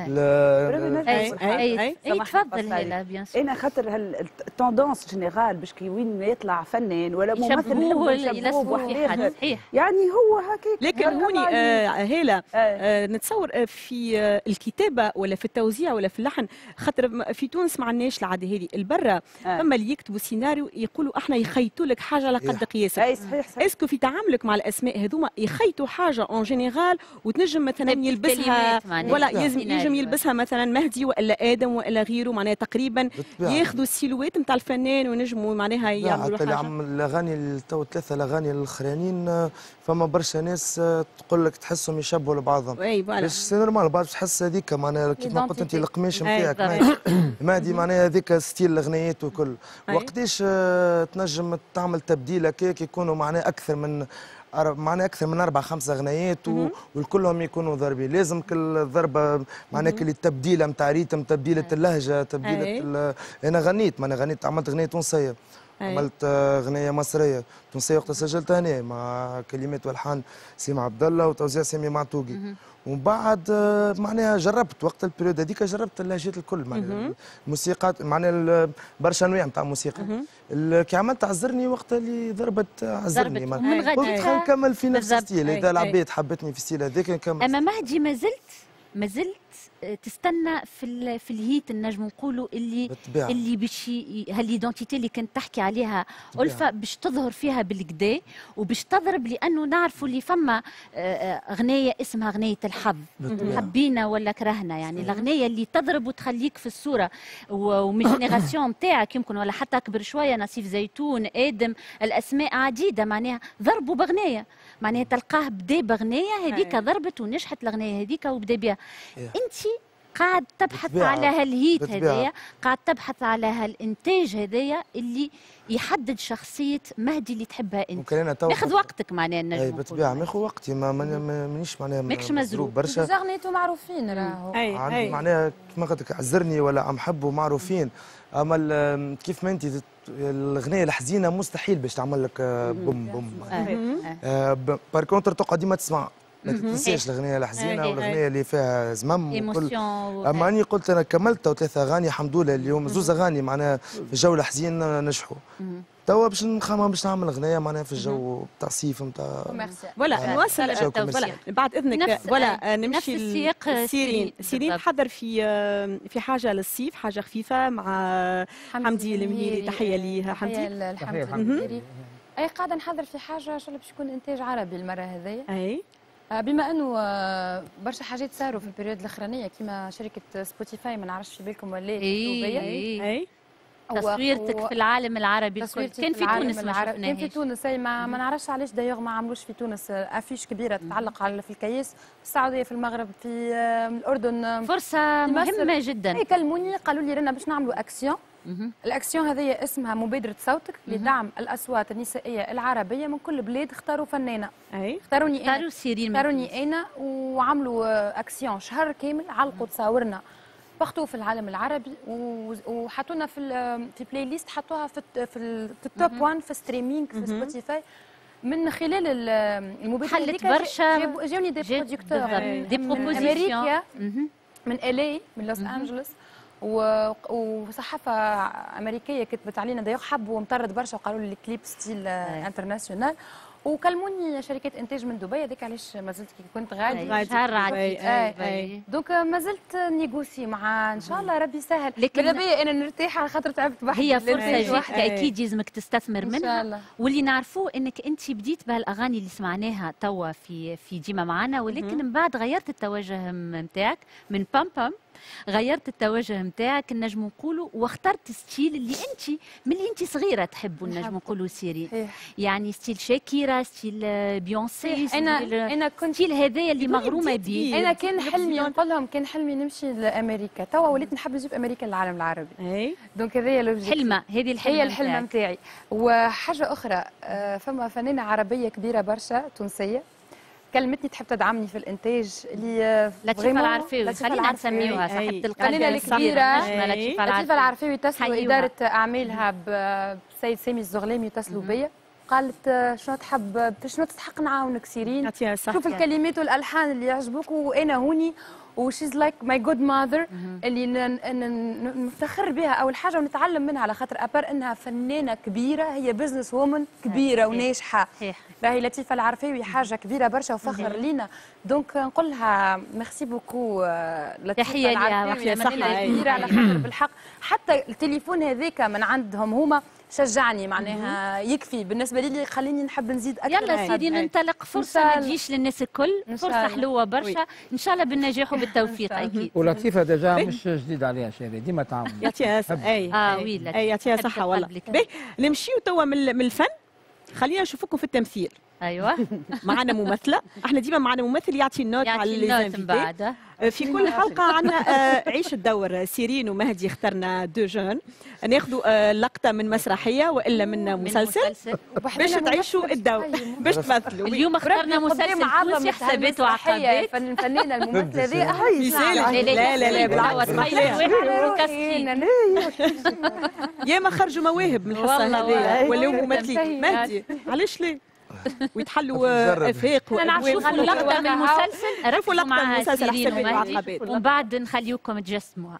اي تفضل هلا بيان سور. انا خاطر التوندونس جينيرال باش كي وين ما يطلع فنان ولا ممثل يشبهوه يلصقوه في حد صحيح. يعني هو هكاك. لكن هوني آه هلا آه نتصور آه في آه الكتابه ولا في التوزيع ولا في اللحن، خاطر في تونس ما عندناش العاده هذه، البرا فما اللي يكتبوا سيناريو يقولوا احنا يخيطوا لك حاجه على قد قياسك. اي صحيح صحيح. اسكو في تعاملك مع الاسماء هذوما يخيطوا حاجه اون جينيرال وتنجم مثلا يلبسها ولا ينجم يلبسها مثلا مهدي ولا ادم ولا غيره، معناها تقريبا ياخذوا السيلويت نتاع الفنان ونجموا معناها يعملوا حاجه. حتى الاغاني تو ثلاثه الاغاني الاخرانيين فما برشا ناس تقول لك تحسهم يشبهوا لبعضهم. اي فوالا. باش سي نورمال بعد تحس هذيك معناها كيف ما قلت انت القماش نتاعك مهدي معناها هذيك ستيل الاغنيات وكل. وقتاش تنجم تعمل تبديل هكاك يكونوا معناها اكثر من معناها اكثر من اربع خمس اغنيات وكلهم يكونوا ضربين. لازم كل ضربه معناها كل التبديله نتاع ريتم، تبديله اللهجه، تبديله. انا غنيت معناها غنيت عملت اغنيه تونسيه، عملت اغنيه مصريه تونسيه وقت سجلتها هنا مع كلمات والحان سيما عبد الله وتوزيع سامي معتوقي. ومن بعد معناها جربت وقت البريود هذيك جربت اللهجات الكل معناها الموسيقى معناها برشا انواع نتاع الموسيقى. كي عملت عزرني وقت اللي ضربت عزرني قلت خلينا نكمل في نفس الستيل. اذا العباد حبتني في الستيل هذاك نكمل. اما مهدي ما زلت ما زلت تستنى في في الهيت النجم نقولوا اللي بالطبيعة. اللي باش هاليدونتيتي اللي كنت تحكي عليها ألفة باش تظهر فيها بالكدا وباش تضرب، لانه نعرفوا اللي فما اغنيه اسمها اغنيه الحظ، حبينا ولا كرهنا، يعني الاغنيه اللي تضرب وتخليك في الصوره. ومن جينيراسيون نتاعك يمكن ولا حتى اكبر شويه، نصيف زيتون، ادم، الاسماء عديده معناها ضربوا باغنيه، معناها تلقاه بدا باغنيه هذيك ضربت ونجحت الاغنيه هذيك وبدا بها. انت قاعد تبحث بتبيع. على هالهيت هذايا، قاعد تبحث على هالانتاج هذايا اللي يحدد شخصيه مهدي اللي تحبها انت. ياخذ وقتك معناها النجم. اي بالطبيعه ماخذ وقتي، ما مانيش معناها ماكش مزروب برشا. زغنيتو معروفين راهو معناها كيما قلت لك عزرني ولا عم حبوا معروفين. اما كيف ما انت الاغنيه الحزينه مستحيل باش تعمل لك بوم بوم. بار كونتر تقعد ديما تسمع، ما تنساش الاغنيه الحزينه والاغنيه اللي فيها زمم وكل. اما اني قلت انا كملت ثلاث اغاني الحمد لله اليوم، زوز اغاني معناها في الجو الحزين نجحوا. توا باش نخمم باش نعمل اغنيه معناها في الجو تاع صيف نتاع ولا نواصل ولا بعد اذنك ولا نمشي السياق. سيرين سيرين تحضر في في حاجه للصيف، حاجه خفيفه مع حمدي المهيري. تحيه ليها حمدي. الحمد المهيري. اي قاعده نحضر في حاجه ان شاء الله باش يكون انتاج عربي المره هذيا. اي بما انه برشا حاجات صاروا في البريود الاخرانيه كيما شركه سبوتيفاي، ما نعرفش في بالكم ولا اي اي اي تصويرتك في العالم العربي الكل كان في تونس ما شفناهاش. كان في تونس اي ما, ما نعرفش علاش دايوغ ما عملوش في تونس افيش كبيره تتعلق على في الكياس، في السعوديه، في المغرب، في الاردن. فرصه مهمه جدا. يكلموني قالوا لي رانا باش نعملوا اكسيون. الاكسيون هذه اسمها مبادره صوتك لدعم الاصوات النسائيه العربيه من كل بلاد. اختاروا فنانه، اي اختاروني اختاروا سيرين، اختاروني انا وعملوا اكسيون شهر كامل، علقوا تصاورنا بارتو في العالم العربي وحطونا في في بلاي ليست، حطوها في في التوب واحد في ستريمينغ في سبوتيفاي. من خلال المبادره حلت برشا، جاوني دي برودكتور دي من امريكا، من الي، من لوس انجلوس، وصحافه امريكيه كتبت علينا دايوغ حبوا ومطرد برشا وقالوا لي كليب ستيل انترناسيونال. وكلموني شركات انتاج من دبي، هذاك علاش ما زلت كي كنت غادي شهر عادي. دونك ما زلت نيغوسي مع ان شاء الله ربي يسهل. لكن بيا انا نرتاح على خاطر تعبت بحدي. هي فرصه جديده اكيد لازمك تستثمر منها. واللي نعرفوه انك انت بديت بهالاغاني اللي سمعناها توا في في ديما معنا، ولكن من بعد غيرت التوجه نتاعك من بام بام، غيرت التوجه نتاعك نجم نقولوا، واخترت ستيل اللي انت من اللي انت صغيره تحبوا نجم نقولوا سيرين، يعني ستيل شاكيرا، ستيل بيونسي. انا انا كنت ستيل هذايا اللي مغرومه به. انا كان حلمي نقول لهم كان حلمي نمشي لامريكا، توا وليت نحب نجيب امريكا للعالم العربي. اي دونك هذايا لوجيك حلمه، هذه الحلمه هي الحلمه نتاعي. وحاجه اخرى، فما فنانه عربيه كبيره برشا تونسيه كلمتني تحب تدعمني في الانتاج اللي لطيفه العرفاوي خلينا نسميوها صاحبه القلب الكبيره لطيفه لطيفه العرفاوي اتصلوا اداره اعمالها بالسيد سامي الزغلامي اتصلوا بيا قالت شنو تحب شنو تستحق نعاونك سيرين شوف الكلمات والالحان اللي يعجبوك وانا هوني وشيز لايك ماي جود ماذر اللي نفتخر بها اول حاجه ونتعلم منها على خاطر ابار انها فنانه كبيره هي بزنس وومن كبيره وناجحه راهي لطيفه العرفاوي حاجه كبيره برشا وفخر لينا دونك نقول لها ميرسي بوكو لطيفه العرفاوي فنانه كبيره على خاطر بالحق حتى التليفون هذاك من عندهم هما شجعني معناها يكفي بالنسبه لي خليني نحب نزيد اكثر. يلا سيدي ننطلق فرصه ما تجيش للناس الكل فرصه حلوه برشا ان شاء الله بالنجاح وبالتوفيق اكيد. ولطيفه ديجا مش جديد عليها شيري ديما تعاون يعطيها اي اه وي اي يعطيها صحه والله. باهي نمشيو توا من الفن خلينا نشوفوكم في التمثيل. ايوه معنا ممثله احنا ديما معنا ممثل يعطي النوت على النوت من بعد في كل حلقه عندنا عيش الدور سيرين ومهدي اخترنا دو جون ناخذوا لقطه من مسرحيه والا من مسلسل باش تعيشوا الدور باش تمثلوا. اليوم اخترنا مسلسل تونسي حسابات وعقابات الفنانه الممثله ذي لا لا لا بالعكس يا ما خرجوا مواهب من الحصه هذه ولاو ممثلين. مهدي علاش ليه ويتحلوا افاق نعرفوا لقطه من المسلسل عرفوا لقطه من المسلسل حسابات وعقابات ومن بعد نخليوكم تجسموها.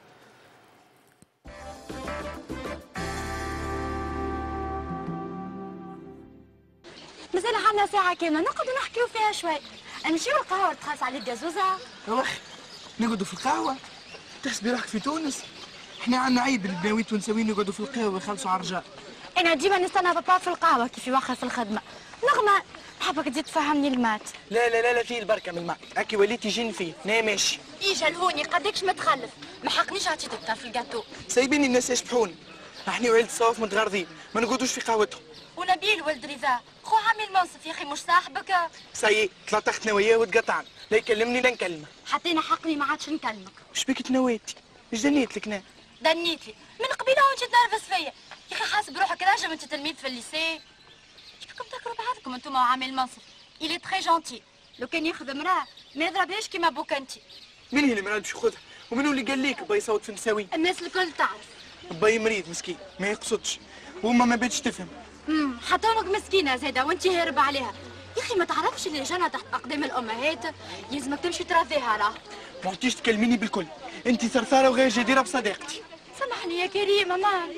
مازال عندنا ساعة كاملة نقعدوا نحكيو فيها شوي. نمشيو للقهوة تخلص عليك جازوزة. واخي نقعدوا في القهوة؟ تحسبي روحك في تونس؟ احنا عندنا عيب البناويت ونساويين يقعدوا في القهوة ويخلصوا على الرجال. أنا ديما نستنى بابا في القهوة كيف يوخر في الخدمة. نغمة نحبك تزيد تفهمني المات. لا لا لا لا فيه البركة من الماء، هاكي وليتي جن فيه، نا ماشي. إيجا الهوني قدكش متخلف، ما حقنيش عطيتك في الجاتو. سايبيني الناس يشبحوني. احنا وعيلة صوف متغرضين، ما نقعدوش في قهوتهم. ونبيل ولد رضا خو عامل منصف يا اخي مش صاحبك. سي طلعت اختنا وياه وتقطعنا لا يكلمني لا نكلمه حتى انا حقني ما عادش نكلمك. وش بيك تنويتي؟ ايش دنيت لك انا؟ دنيت لي من قبيله وانت تنرفز فيا يا اخي حاسب روحك راجل انت تلميذ في الليسي. ايش بكم تاكلوا بعضكم انتم وعامل منصف الي تري جونتي لو كان ياخذ امراه ما يضربهاش كيما بوك انت. مين هي المراه باش ياخذها؟ ومنو اللي قال لك باي صوت في نساوي؟ الناس الكل تعرف. باي مريض مسكين ما يقصدش وما ما باتش تفهم. امم حتى امك مسكينه زايده وانت هارب عليها يا اخي ما تعرفش اللي جنى تحت اقدام الامهات يلزمك تمشي تراضيها راه. ما عدتيش تكلميني بالكل انت ثرثاره وغير جديره بصداقتي. سامحني يا كريم ماما.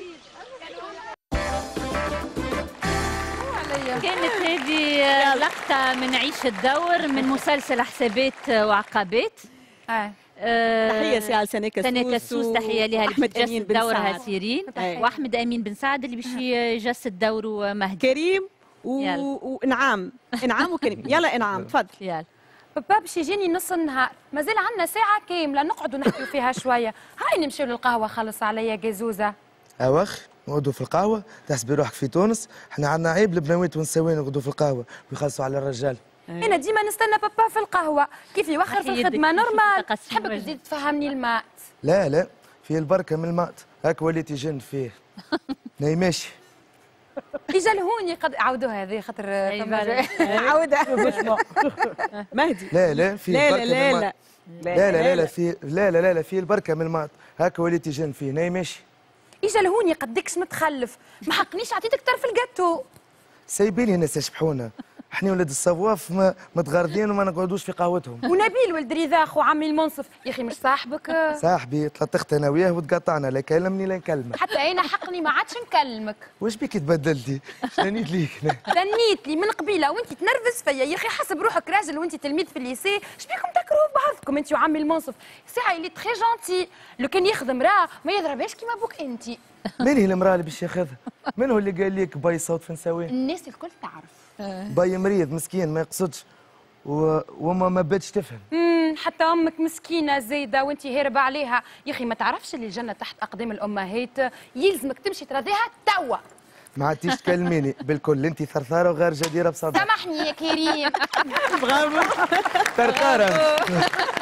كانت هذه لقطه من عيش الدور من مسلسل حسابات وعقابات. اه تحيه سي سنة كسوس سنة كسوس تحيه لها اللي بتجسد دورها سيرين واحمد امين بن سعد اللي باش يجسد دوره مهدي. كريم وانعام انعام وكريم. يلا انعام تفضل. يلا بابا باش يجيني نص النهار مازال عندنا ساعه كامله نقعدوا نحكيو فيها شويه. هاي نمشيو للقهوه خلص عليا جازوزه. اواخ نقعدوا في القهوه تحسبي روحك في تونس. احنا عندنا عيب البناويت والنساوين يقعدوا في القهوه ويخلصوا على الرجال. انا ديما نستنى بابا في القهوه كيف يوخر في الخدمه نورمال. حبك تزيد تفهمني الماء. لا لا فيه البركه من الماء هاك وليتي جن فيه. ناي ماشي اجا الهوني قد عاودوها هذه خاطر عاودها مهدي. لا لا في لا البركه لا من لا لا لا لا لا في لا لا لا لا في البركه من الماء هاك وليتي جن فيه. ناي ماشي اجا الهوني قدكش متخلف ما حقنيش عطيتك طرف الجاتو. سايبيني الناس يشبحونا احنا ولاد الصواف ما متغردين وما نقعدوش في قهوتهم. ونبيل ولد رضا خو عمي المنصف يا اخي مش صاحبك؟ صاحبي طلعت انا وياه وتقطعنا لا كلمني لا نكلمك. حتى انا حقني ما عادش نكلمك. واش بيك تبدلتي؟ شنيت ليك تنيت لي من قبيله وانت تنرفز فيا يا اخي حسب روحك راجل وانت تلميذ في الليسي اش بيكم تكرهوا بعضكم انت وعمي المنصف. ساعه اللي تخي جونتي لو كان ياخذ امراه ما يضربهاش كيما بوك انت. من هي المراه اللي باش ياخذها؟ من هو اللي قال لك باي صوت في نساويه؟ الناس الكل تعرف. باي مريض مسكين ما يقصدش و... وما ما باتش تفهم. امم حتى امك مسكينه زايده وانت هاربه عليها يا اخي ما تعرفش اللي الجنه تحت اقدام الامهات يلزمك تمشي تراضيها توا. ما عادتيش تكلميني بالكل انت ثرثاره وغير جديره بصدق. سامحني يا كريم. برافو ثرثاره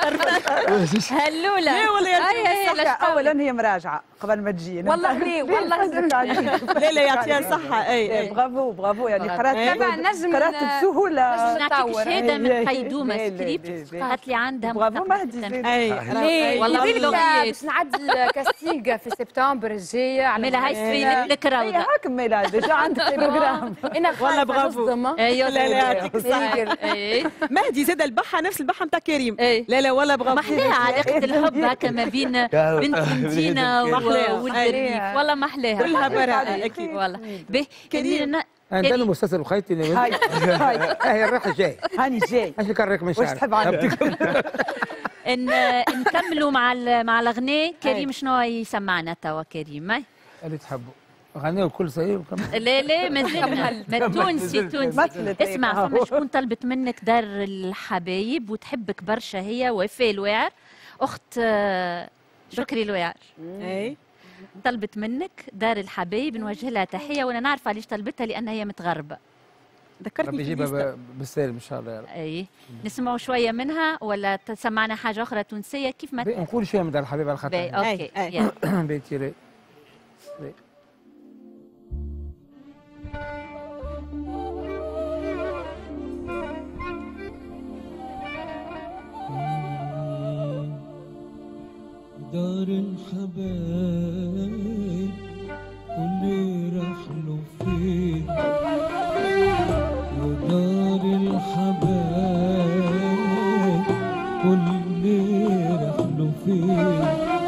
هلوله لا والله يعطيها الصحة. اولا هي مراجعه قبل ما تجي والله ليه والله لا لا يعطيها الصحة. اي برافو برافو يعني قرات طبعا نجم قرات بسهوله. نعطيك شهاده من قيدومه سكريبت قالت لي عندها برافو مهدي. اي والله باش نعدي الكاستينغ في سبتمبر الجايه على مالا هاي سفينة لك روضه. هي هاك مالا ديجا عندك بروجرام. انا والله برافو. ايوه لا لا يعطيك الصحة. مهدي زاد البحة نفس البحة نتاع كريم. لا لا والله برافو. محلاها علاقة الحب هكا ما بين بنت مدينة والريف والله محلاها كلها براءة اكيد والله. به كريم انت انا مسلسل وخيتي هاي هاي هي الريحه جاي هاني جاي ايش كان من واش شعرك تحب عني؟ ان نكملوا مع مع الاغنيه. كريم شنو يسمعنا توا كريم؟ اللي تحبوا غني وكل صغير وكمل. لا لا مازلنا ما تونسي تونسي. اسمع فما شكون طلبت منك دار الحبايب وتحبك برشا هي وفاء الواعر اخت شكري الواعر. اي طلبت منك دار الحبايب نوجه لها تحيه وانا نعرف علاش طلبتها لان هي متغربه. ذكرتني يجيبها بالسالم ان شاء الله يا رب. اي نسمعوا شويه منها ولا تسمعنا حاجه اخرى تونسيه كيف ما نقول شويه من دار الحبايب على خاطر اوكي بيتي دار الحبايب واللي رحلوا فين ودار الحبايب واللي رحلوا فين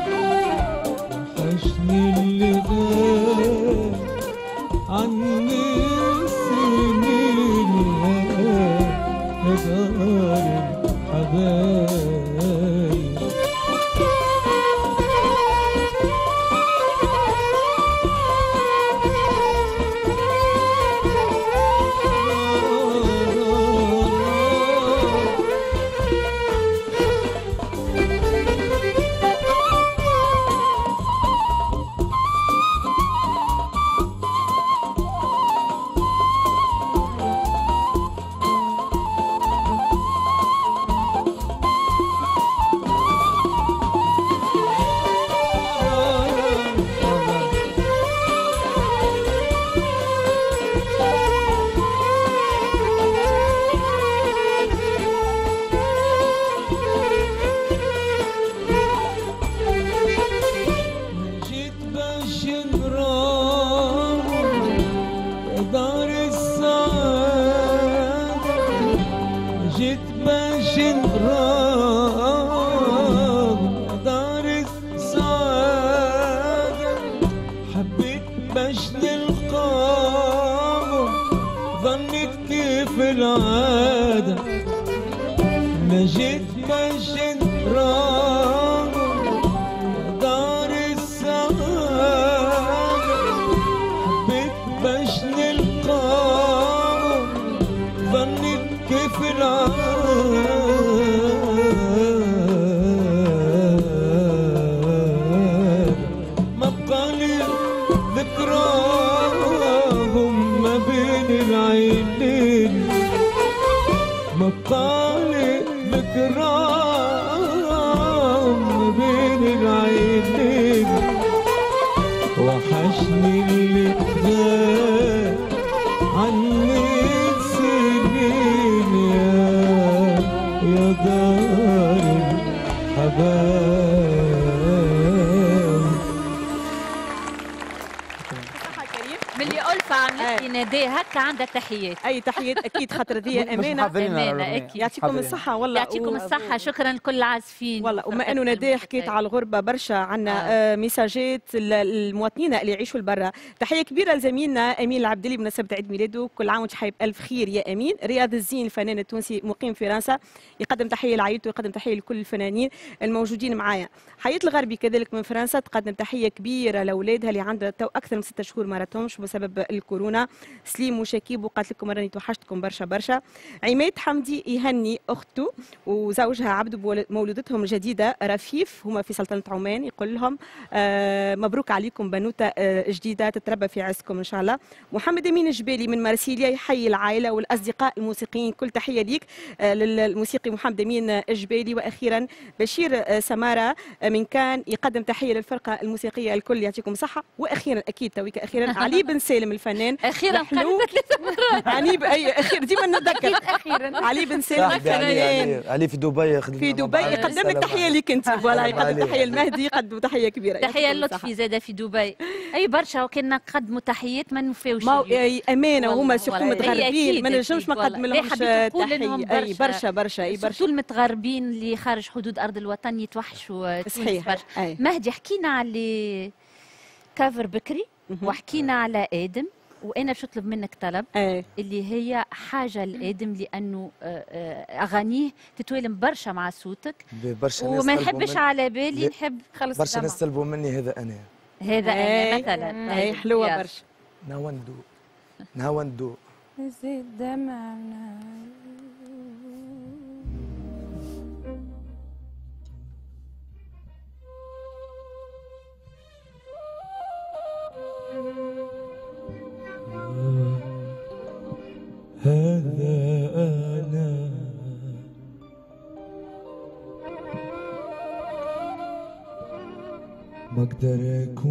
وحشني اللي غاب عني السنين يا دار الحبايب عندها تحيات. اي تحيات اكيد خاطر ذي امانه امانه اكيد. يعطيكم الصحه والله يعطيكم الصحه. شكرا لكل العازفين والله. وما انه نداء حكيت على الغربه برشا عندنا آه. ميساجات المواطنين اللي يعيشوا لبرا. تحيه كبيره لزميلنا امين العبدلي بمناسبه عيد ميلاده. كل عام وانت حي بالف خير يا امين. رياض الزين الفنان التونسي مقيم في فرنسا يقدم تحيه لعائلته ويقدم تحيه لكل الفنانين الموجودين معايا. حياة الغربي كذلك من فرنسا تقدم تحيه كبيره لاولادها اللي عندها تو اكثر من ستة شهور ما راتهمش بسبب الكورونا. يهنونا. سليم وشكيب وقالت لكم راني توحشتكم برشا برشا. عماد حمدي يهني اخته وزوجها عبد مولودتهم الجديده رفيف، هما في سلطنه عمان، يقول لهم آه مبروك عليكم بنوته آه جديده تتربى في عزكم ان شاء الله. محمد امين الجبالي من مرسيليا يحيي العائله والاصدقاء الموسيقيين، كل تحيه ليك آه للموسيقي محمد امين الجبالي. واخيرا بشير آه سماره آه من كان يقدم تحيه للفرقه الموسيقيه الكل، يعطيكم الصحه. واخيرا اكيد تويك اخيرا علي بن سالم الفنان اخيرا قالت ثلاث مرات علي اي اخير ديما نتذكر اخيرا علي بن سالم علي, علي, علي في دبي في دبي يقدم لك تحيه ليك انت، فوالا يقدم تحيه المهدي، يقدم تحيه كبيره. تحيه لطفي زاده في دبي. اي برشا وكان نقدموا تحيات ما نوفيوش. ما اي امانه وهما سيرتو متغربين ما نجمش ما نقدم لهمش تحيه. اي برشا برشا اي برشا المتغربين اللي خارج حدود ارض الوطن يتوحشوا. صحيح. مهدي حكينا على كافر بكري وحكينا على ادم، وانا باش نطلب منك طلب أي. اللي هي حاجه لادم لانه اغانيه تتوالم برشا مع صوتك برشا ناس وما نحبش على بالي نحب خلص برشا ناس طلبوا مني هذا انا هذا انا مثلا. اي حلوه برشا. نهوندو نهوندو زيد دمعنا هذا أنا ما أقدر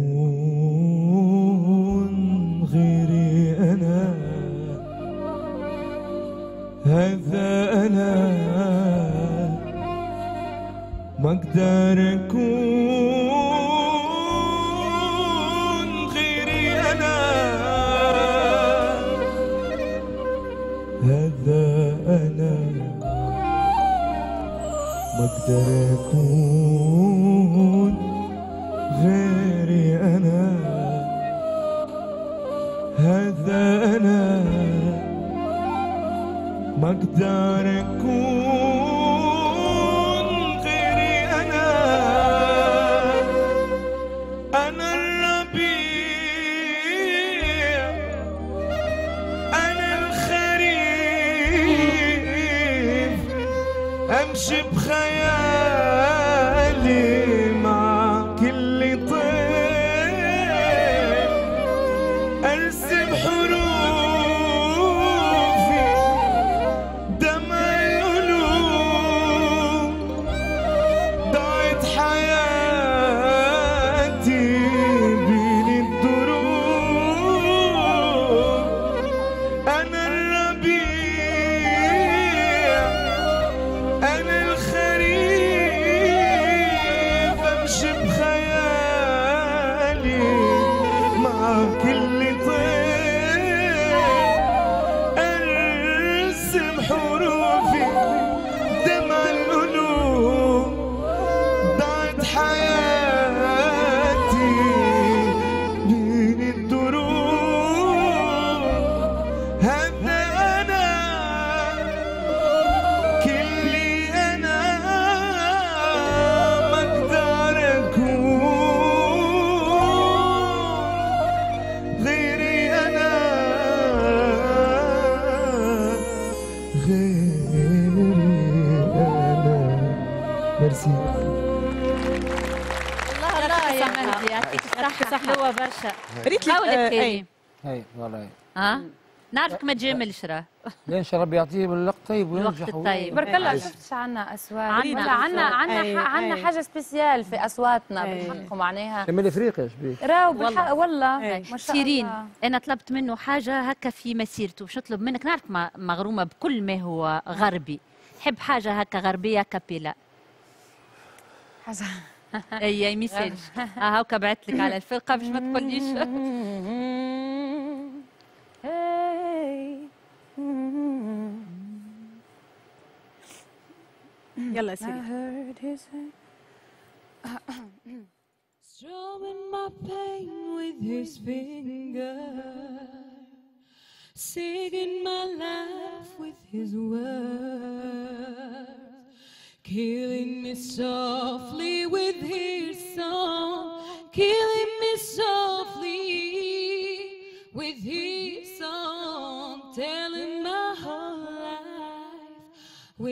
أكون غيري أنا. هذا أنا ما أقدر أكون غيري أنا. هذا أنا ما أقدر أكون غيري أنا. هذا أنا ما أقدر أكون غيري أنا. أنا الربيع أنا الخريف أمشي بخيالي مع كل طير أرسم حروفي دمع القلوب. ضاعت حياتي بين الدروب. أنا الربيع أنا الخريف أمشي بخيالي مع كل طير أرسم حروفي دمع القلوب. ضاعت حياتي بين الدروب. هذا أنا كلي أنا ما أقدر أكون غيري أنا. غيري أنا. ميرسي. الله الله يا مهدي يعطيك الصحة. حلوة برشا. ريت لي قولك آه، كريم. اي والله ها نعرفك ما تجاملش راه. ان شاء ربي يعطيه بالوقت طيب وينجح. الوقت الطيب. تبارك الله. شفتش عندنا اصوات؟ عندنا ولا عندنا عندنا أي، عندنا أي. حاجه سبيسيال في اصواتنا أي. بالحق معناها. شمال افريقيا ايش بيك؟ راهو بالحق والله أي. ما شاء سيرين الله. انا طلبت منه حاجه هكا في مسيرته، باش نطلب منك نعرف ما- مغرومه بكل ما هو غربي، نحب حاجه هكا غربيه كابيلا. حاجه اي اي ميساج ها هاكا بعت لك على الفرقه باش ما تقوليش. يلا سيري. Strumming my pain with his finger, singing my life with his words, killing me softly with his song, killing me softly with his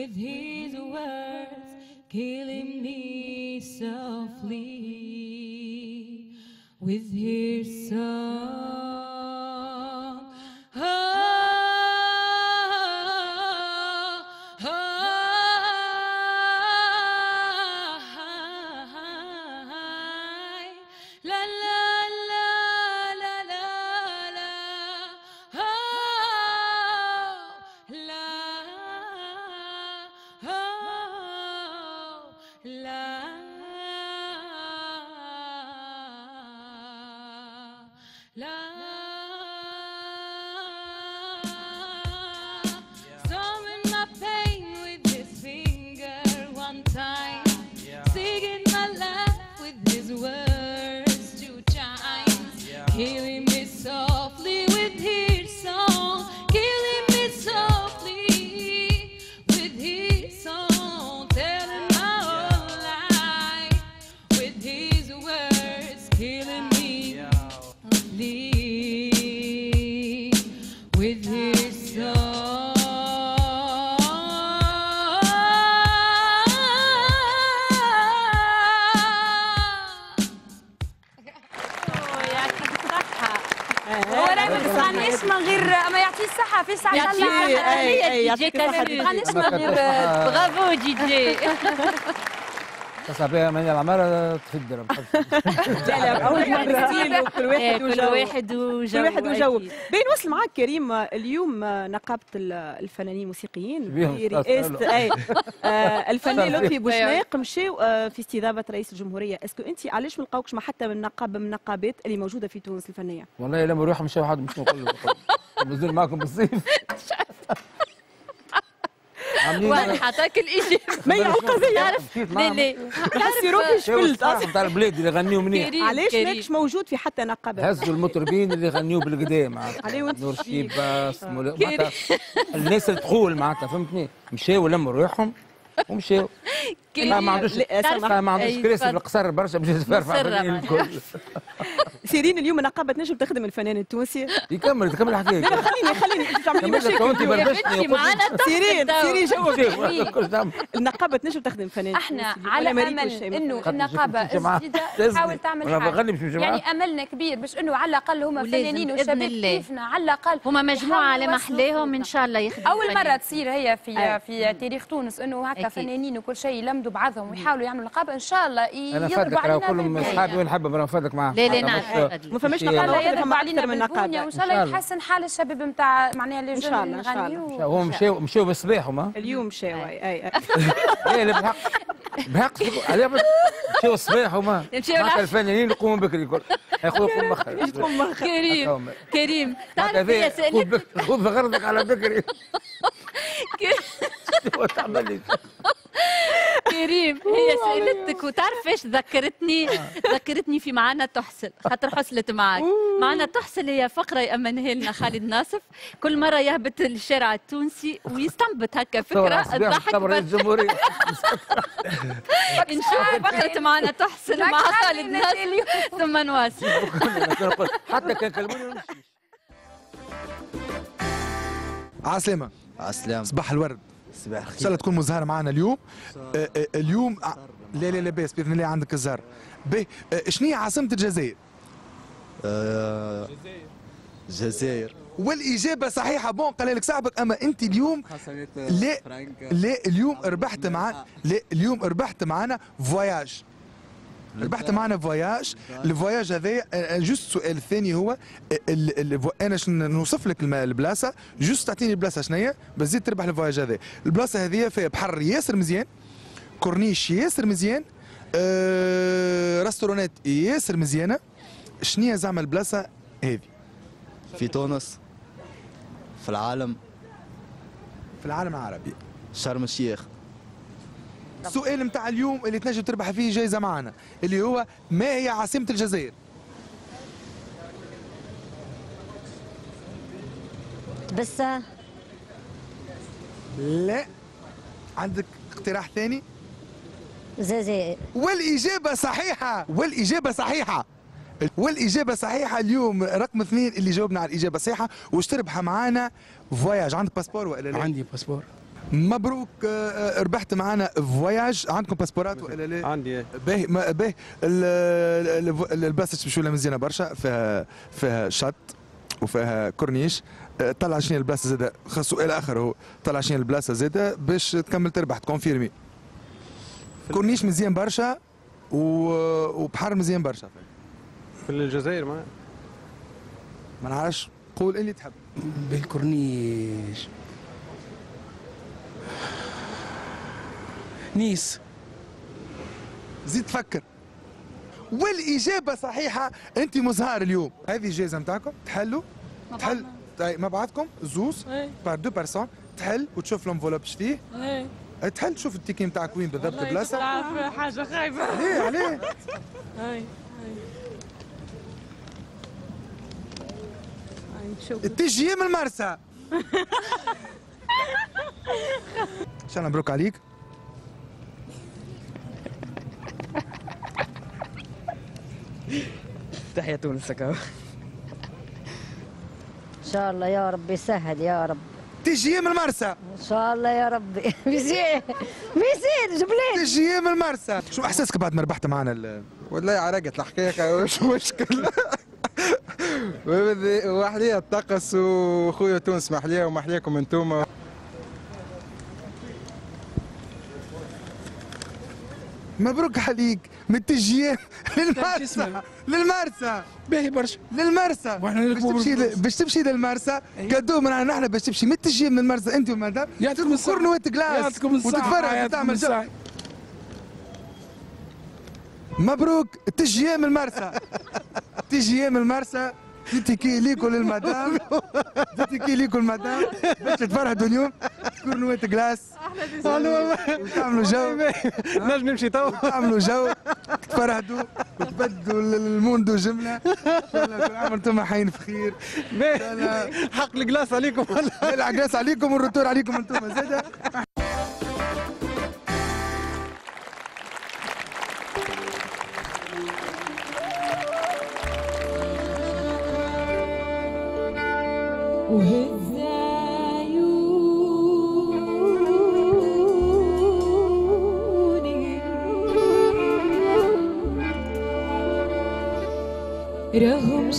with his words, killing me softly with his song. Oh, oh, la la la la la la, oh, la, oh, la, la. Solving my pain with his finger one time, singing my life with his words two times, killing me softly with his song, killing me softly with his song, telling my whole life with his words, killing me softly with his song. هو راه ما تغنيش من غير ما يعطيه الصحة في ساعة يعطيه الصحة. ما تغنيش من غير برافو دي جي. تصابيها من العمارة تفدر. لا لا اول مره ستيل وكل واحد كل واحد وجو. كل واحد وجو. بين نوصل معاك كريم اليوم نقابه الفنانين الموسيقيين برئاسه اي الفنان لطفي بوشناق مشاو في استضافه رئيس الجمهوريه. اسكو انت علاش ما لقاوكش مع حتى من نقابه من النقابات اللي موجوده في تونس الفنيه؟ والله لما نروح مشاو حد مش نقول له نزول معكم بالصيف. واضحة تاك الإجابة. ما هي القضية تعرف لا لا تحسي روحي شفلت اصلا تاع البلاد اللي يغنيوا منيح. علاش ماكش موجود في حتى نقابة؟ هزوا المطربين اللي يغنيوا بالقدام عليه وانت نور شيباس معناتها الناس اللي تقول معناتها فهمتني مشاو لموا رواحهم ومشاو. ما ما عندوش ما عندوش كراسي في القصر برشا باش يتفرفع الكل. سيرين اليوم نقابة تنجم تخدم الفنان التونسي. يكمل تكمل الحكايه. لا خليني خليني تعملي مشاكل. سيرين سيرين جاوبي. النقابة تنجم تخدم الفنان. احنا على امل انه النقابة الجديدة تحاول تعمل حاجة. يعني املنا كبير باش انه على الاقل هما فنانين وشباب كيفنا على الاقل هما مجموعة على محلاهم ان شاء الله يخدموا. اول مرة تصير هي في في تاريخ تونس انه هكا فنانين وكل شيء يلمدوا بعضهم ويحاولوا يعملوا نقابة ان شاء الله يضربوا علينا. كلهم اصحابي ونحب نفدك معاهم. لا لا نعرف ما فماش نقابة يضربوا علينا من نقابة وان شاء الله يتحسن حال الشباب نتاع معناها اللي ان شاء الله ان شاء الله. هو مشاو مشاو بالصباح هما اليوم مشاو اي اي لا لا بحق بحق على مشاو الصباح هما مع الفنانين يقوموا بكري الكل يقوموا يقوموا بكري. كريم كريم تعرف هي سألتك خذ غرضك على بكري. كريم هي سألتك وتعرف ايش ذكرتني؟ ذكرتني في معنا تحصل خاطر حصلت معك. معنا تحصل هي فقرة يأمنها لنا خالد ناصف كل مرة يهبط الشارع التونسي ويستنبط هكا فكرة تضحك. الجمهورية نشوف فقرة معنا تحصل مع خالد ناصف ثم نواصل. حتى كان كلموني عسلامة. عسلامة. صباح الورد. صباح الخير. ان شاء الله تكون مزهرة معنا اليوم. آه آه اليوم آه لا لا لا باس باذن الله عندك الزهر. باهي آه شنو هي عاصمة الجزائر؟ آه الجزائر. والإجابة صحيحة. بون قال لك صاحبك أما أنت اليوم لا لا اليوم ربحت معنا لا اليوم ربحت معنا فواياج. ربحت معنا فواياج. الفواياج هذايا جوست السؤال الثاني هو ال ال انا نوصف لك البلاصه جوست تعطيني البلاصه شنيا بس زيد تربح الفواياج هذا. البلاصه هذه فيها بحر ياسر مزيان، كورنيش ياسر مزيان، آه رستورانات ياسر مزيانه. شنيا زعما البلاصه هذه؟ في تونس، في العالم، في العالم العربي، شرم الشيخ. السؤال نتاع اليوم اللي تنجم تربح فيه جائزه معنا اللي هو ما هي عاصمه الجزائر؟ بسا. لا. عندك اقتراح ثاني؟ الجزائر. والاجابه صحيحه والاجابه صحيحه والاجابه صحيحه. اليوم رقم اثنين اللي جاوبنا على الاجابه الصحيحه واش تربح معانا فواياج. عندك باسبور ولا لا؟ عندي باسبور. مبروك آه، ربحت معنا فواياج. عندكم باسبورات ولا لا؟ عندي. باهي باهي البلاصه تمشوا لها مزيانه برشا، فيها فيها شط وفيها كورنيش. آه، طلع شنو البلاصه زاده، سؤال اخر هو طلع شنو البلاصه زاده باش تكمل تربح تكونفيرمي. كورنيش مزيان برشا وبحر مزيان برشا. في الجزائر ما ما نعرفش، قول اللي تحب. بالكورنيش نيس. زيد تفكر. والاجابه صحيحه. انت مزهار اليوم. هذه جائزه نتاعكم تحلوا تحل مع بعضكم زوز بار دو بيرسون، تحل وتشوف لونفولوب اش فيه. تحل تشوف التيكي نتاعك وين بالضبط البلاصه. والله حاجه خايبه. عليه عليه. هاي نشوف تجي من المرسى. ان شاء الله مبروك عليك. تحية تونس. ان شاء الله يا رب يسهل يا رب. تجي من المرسى. ان شاء الله يا ربي. مزيان مزيان جبلين. تجي من المرسى. شو احساسك بعد ما ربحت معنا ال... والله عرقت الحقيقه مش مشكل. ومحليه الطقس وخويا تونس محليه ومحليكم انتوما. مبروك عليك من تجي للمرسى. للمرسى باهي برشا. للمرسى باش تمشي باش تمشي للمرسى. كادو من عندنا نحن باش تمشي من تجي من المرسى انت والمدام. يعطيكم الصحة. كورنوات كلاس يعطيكم الصحة. وتتفرج وتعمل جو. مبروك تجي من المرسى. تجي من المرسى. تيكي ليكو للمدام. تيكي ليكو المدام باش تتفرهدوا اليوم. كورنوات كلاس وتعملوا جو. نجم نمشي تو. تعملوا جو تفرهدوا وتبدوا الموندو جمله. ان شاء الله كل عام وانتم حيين في خير. حق الكلاس عليكم. لا الكلاس عليكم والروتور عليكم انتم زاده. وهز عيوني راهم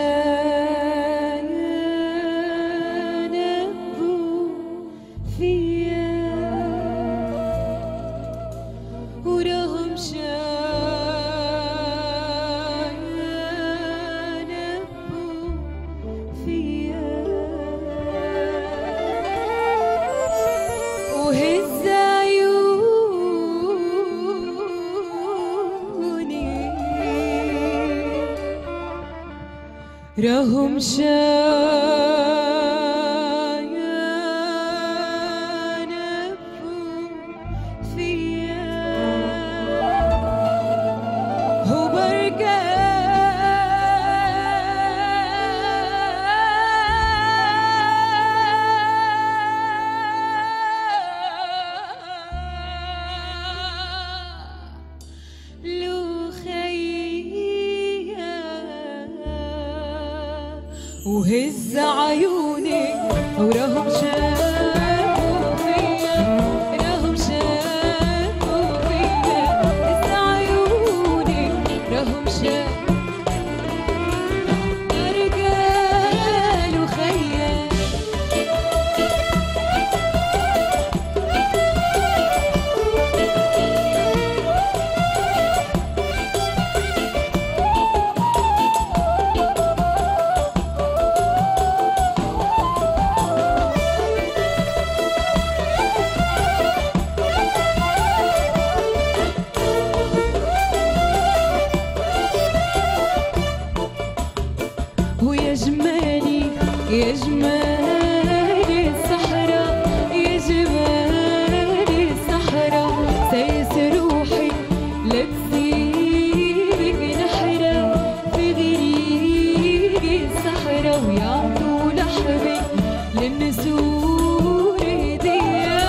شانبوا فيا وراهم شانبوا فيا وهز عيوني راهم شانبوا فيا وبرجع وهز عيوني وراهم شافوا فيا راهم شافوا فيا هز عيوني راهم شافوا رجال وخيال ويا جمالي يا جمالي الصحراء يا جمالي الصحراء سايس روحي لا تسيبك نحرة في غريق الصحراء ويعطوا لحبي للنسور هدية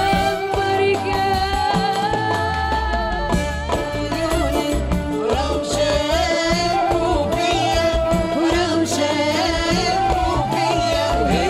وراهم شافوا فيا وراهم شافوا فيا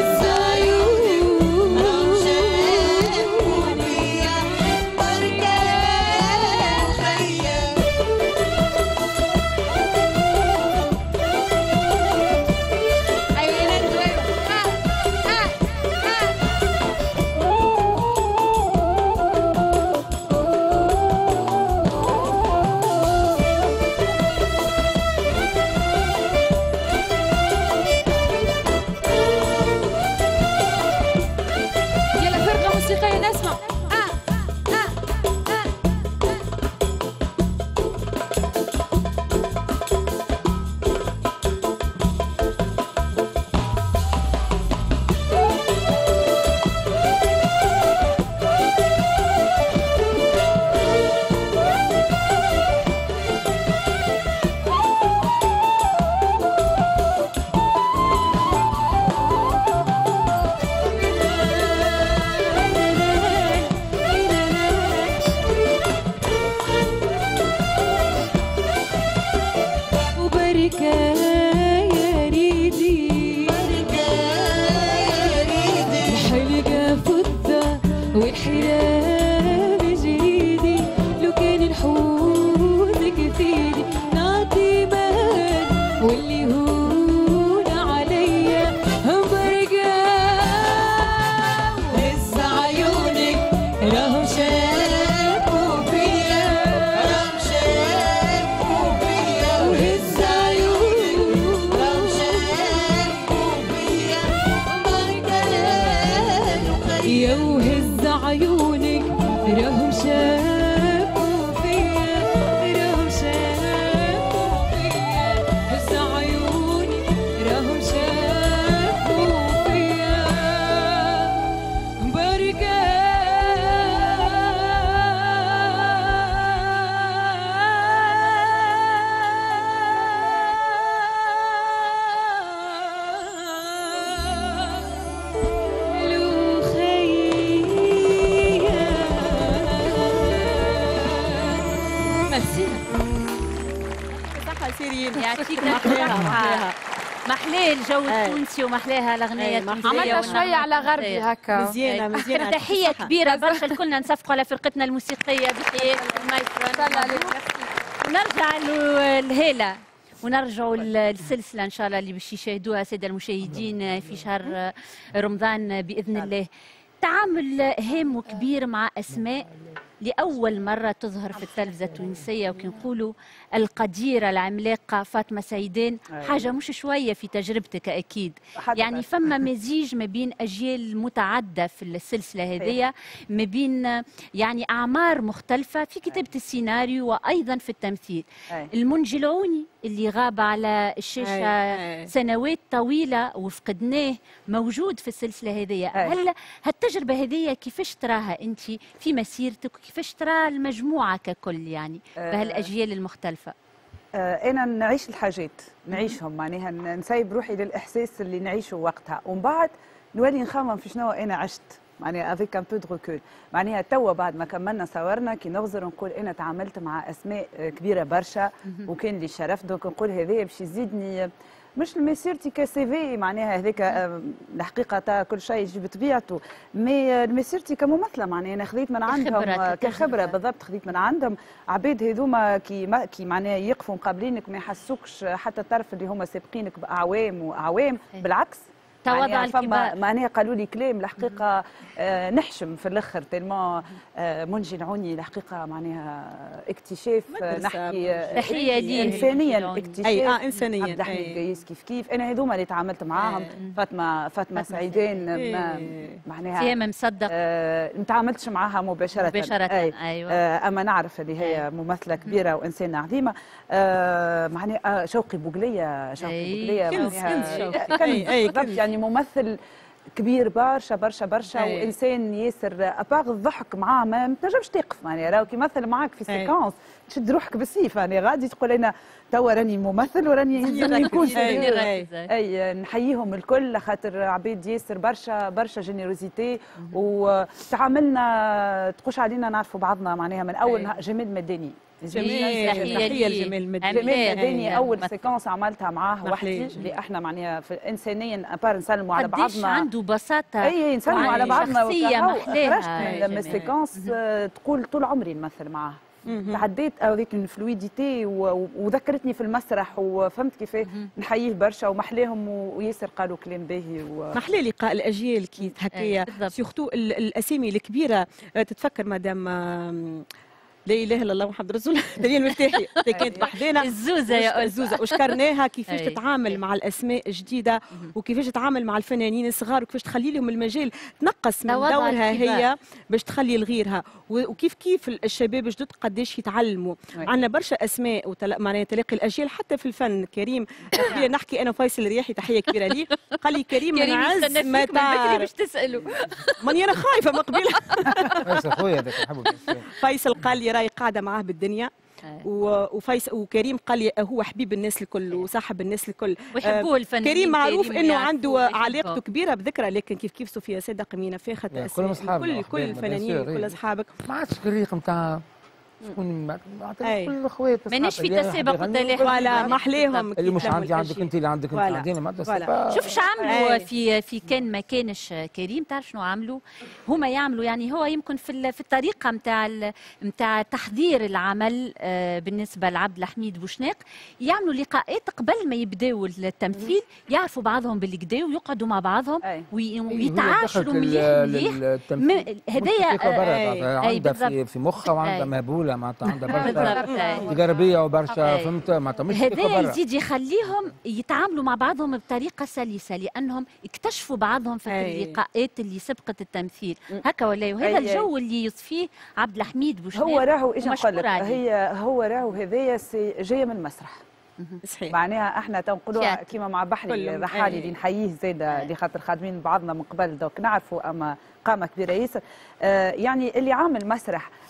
ميرسي. صحة سيرين يعطيك الصحة. محلاه الجو التونسي ومحلاها الاغنيه التونسيه. عملنا شويه على غربي هكا. مزيانه مزيانه. تحيه كبيره برشا لكلنا نصفقوا على فرقتنا الموسيقيه بحياه المايسترو. نرجع لهيلا ونرجعوا للسلسله ان شاء الله اللي باش يشاهدوها الساده المشاهدين في شهر رمضان باذن الله. تعامل هام وكبير مع اسماء لأول مرة تظهر في التلفزة التونسية، وكي نقولوا القديرة العملاقة فاطمة سعيدان، حاجة مش شوية في تجربتك أكيد. يعني فما مزيج ما بين أجيال متعددة في السلسلة هذه، ما بين يعني أعمار مختلفة في كتابة السيناريو وأيضا في التمثيل. المنجي العوني اللي غاب على الشاشة سنوات طويلة وفقدناه موجود في السلسلة هذه. هل هالتجربة هذه كيفاش تراها أنت في مسيرتك؟ كيفاش ترى المجموعة ككل يعني بهالأجيال المختلفة؟ أنا نعيش الحاجات نعيشهم، معناها نسيب روحي للإحساس اللي نعيشه وقتها، ومن بعد نولي نخمم في شنو أنا عشت، معناها افيك ان بو دو ريكول. معناها توا بعد ما كملنا صورنا كي نغزر نقول أنا تعاملت مع أسماء كبيرة برشا وكان لي الشرف، دونك نقول هذايا باش يزيدني مش مسيرتي كسي في، معناها هذاك الحقيقه كل شيء يجي بطبيعته، مي مسيرتي كممثله معناها انا خذيت من عندهم كخبره بالضبط، خذيت من عندهم عباد هذوما كي كي معناها يقفوا مقابلينك ما يحسوكش حتى الطرف اللي هما سابقينك باعوام واعوام، بالعكس تواضع الكبار. معناها قالوا لي كلام الحقيقه آه نحشم في الاخر تلمون آه منجي العوني الحقيقه معناها اكتشاف نحكي تحيه لي انسانيا اكتشاف اي اه انسانيا عبد الحميد قيس كيف كيف انا هذوما اللي تعاملت معاهم. فاطمه فاطمه سعيدان معناها فيها مصدق آه ما تعاملتش معاها مباشره مباشره أي. ايوه آه اما نعرف اللي هي ممثله كبيره وانسانه عظيمه. آه معناها شوقي بوقليه شوقي بوقليه كنز يعني ممثل كبير برشا برشا برشا أيه. وانسان ياسر اباغ الضحك معاه ما تنجمش تقف، يعني راهو كي يمثل معاك في سيكونس تشد روحك بالسيف، يعني غادي تقول انا توا راني ممثل وراني نكون اي, أي نحييهم الكل خاطر عباد ياسر برشا برشا جينيروزيتي وتعاملنا تقوش علينا نعرفوا بعضنا معناها من اول أيه. جمال مدني جميل تحيه لجمال مدني. جمال مدني اول سيكونس عملتها معاه وحدي اللي احنا معناها انسانيا ابار نسلموا على بعضنا، قديش عنده بساطه اي نسلموا على بعضنا شخصيه محلاها من السيكونس تقول طول عمري نمثل معاه. تعديت هذيك الفلويديتي وذكرتني في المسرح وفهمت كيف نحييه برشا ومحلاهم وياسر قالوا كلام باهي و... محلى لقاء الاجيال كي هكايا سيرتو الاسامي الكبيره تتفكر مدام لا اله الا الله محمد رسول الله دليل المرتاحي كانت وحدنا الزوزه يا الزوزه وشكرناها كيفاش تتعامل مع الاسماء الجديده وكيفاش تتعامل مع الفنانين الصغار وكيفاش تخلي لهم المجال تنقص من دورها هي باش تخلي لغيرها وكيف كيف الشباب الجدد قداش يتعلموا. عندنا برشا اسماء وتل... معناها تلاقي الاجيال حتى في الفن. كريم قبل نحكي انا فيصل الرياحي تحيه كبيره ليه قال لي كريم من عز ما تعرف باش تسالوا ماني انا خايفه من قبيله فيصل خويا هذاك نحبه. فيصل قال لي راي قاعده معاه بالدنيا وفيس وكريم قال لي هو حبيب الناس الكل وصاحب الناس الكل ويحبوه الفنانين. كريم معروف انه عنده علاقته كبيره بذكرى، لكن كيف كيف صوفيا صدق مينا فاخت كل كل كل الفنانين كل اصحابك ما عادش الريق نتاع شكون كل الاخوات مانيش في تسابق وتلاحق ولا ما احلاهم اللي مش عندي عندك انت اللي عندك انت عندنا ما تسابق. شوف شو عملوا في في كان ما كانش كريم، تعرف شنو عملوا؟ هما يعملوا يعني هو يمكن في في الطريقه نتاع نتاع تحضير العمل بالنسبه لعبد الحميد بوشناق، يعملوا لقاءات قبل ما يبداو التمثيل يعرفوا بعضهم بالكدا ويقعدوا مع بعضهم ويتعاشروا مليح مليح. هدايا عندها في في مخها وعندها مهبوله معناتها عندها برشا تجاربيه وبرشا فهمت معناتها مش هذا يزيد يخليهم يتعاملوا مع بعضهم بطريقه سلسه لانهم اكتشفوا بعضهم في اللقاءات اللي سبقت التمثيل هكا ولا. وهذا الجو اللي يصفيه عبد الحميد بوشناق هو راهو ايش نقول لك هي هو راهو هذايا جايه من المسرح صحيح. معناها احنا تنقولوا كيما مع بحري الرحالي اللي نحييه زاده لخاطر خادمين بعضنا من قبل دوك نعرفوا اما قامه كبيره ياسر. آه يعني اللي عامل مسرح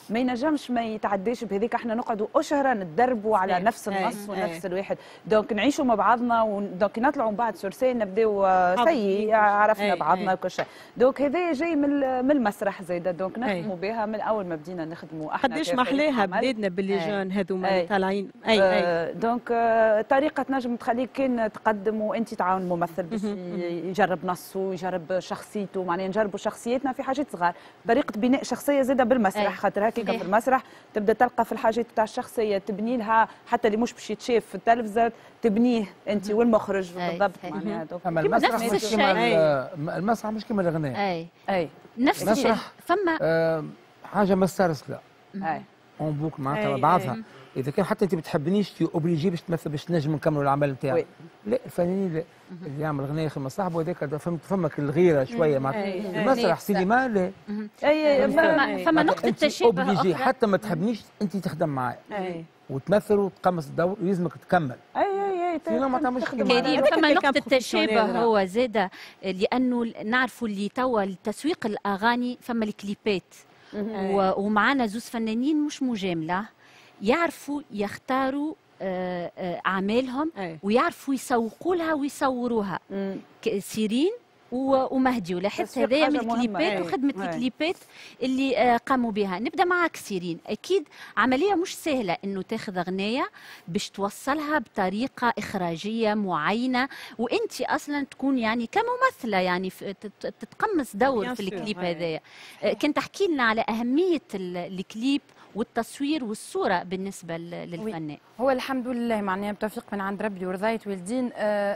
ما ينجمش ما يتعداش بهذيك. احنا نقعدوا اشهر نتدربوا على أي. نفس النص أي. ونفس أي. الواحد، دونك نعيشوا مع بعضنا ودونك نطلعوا من بعد سورسين نبداو سي عرفنا بعضنا وكل شيء. دونك هذا جاي من من المسرح زايده، دونك نخدموا بها من اول ما بدينا نخدموا احنا. قداش محلاها بلادنا باللي جون هذوما اللي طالعين. اي اي دونك طريقه تنجم تخليك كان تقدم وانت تعاون الممثل باش يجرب نصه يجرب شخصيته، معناها نجربوا شخصيتنا في حاجات صغار، طريقه بناء شخصيه زاده بالمسرح، خاطر هكاك في المسرح تبدا تلقى في الحاجات تاع الشخصيه تبني لها حتى اللي مش باش يتشاف في التلفزه تبنيه انت والمخرج بالضبط. معناها اما المسرح مش كيما المسرح مش كيما الغناء. اي اي نفس الشيء فما آه حاجه مسترسله. اي اون بوك معناتها بعضها. اذا كان حتى انت بتحبنيش تي اوبليجي باش تمثل باش تنجم نكملوا العمل نتاعك. لا الفنانين لا، اللي يعمل غناء يخدم صاحبه هذاك فهمت فمك الغيره شويه معناتها. المسرح سينما لا. اي فما, فما نقطه تشابه اوبليجي حتى ما تحبنيش انت تخدم معايا وتمثل وتقمص الدور ولازمك تكمل. اي اي اي سينما ما تعملش كريم. فما نقطه تشابه هو زاده لانه نعرفوا اللي توا تسويق الاغاني فما الكليبات ومعنا زوز فنانين مش مجامله يعرفوا يختاروا اعمالهم ويعرفوا يسوقوا لها ويصوروها. سيرين ومهدي، ولاحظت هذايا من الكليبات وخدمه الكليبات اللي قاموا بها. نبدا معك سيرين، اكيد عمليه مش سهله انه تاخذ اغنيه باش توصلها بطريقه اخراجيه معينه وانت اصلا تكون يعني كممثله يعني تتقمص دور في الكليب هذايا. كنت تحكي لنا على اهميه الكليب والتصوير والصوره بالنسبه للفنان. هو الحمد لله معناها بتوفيق من عند ربي ورضاية والدين.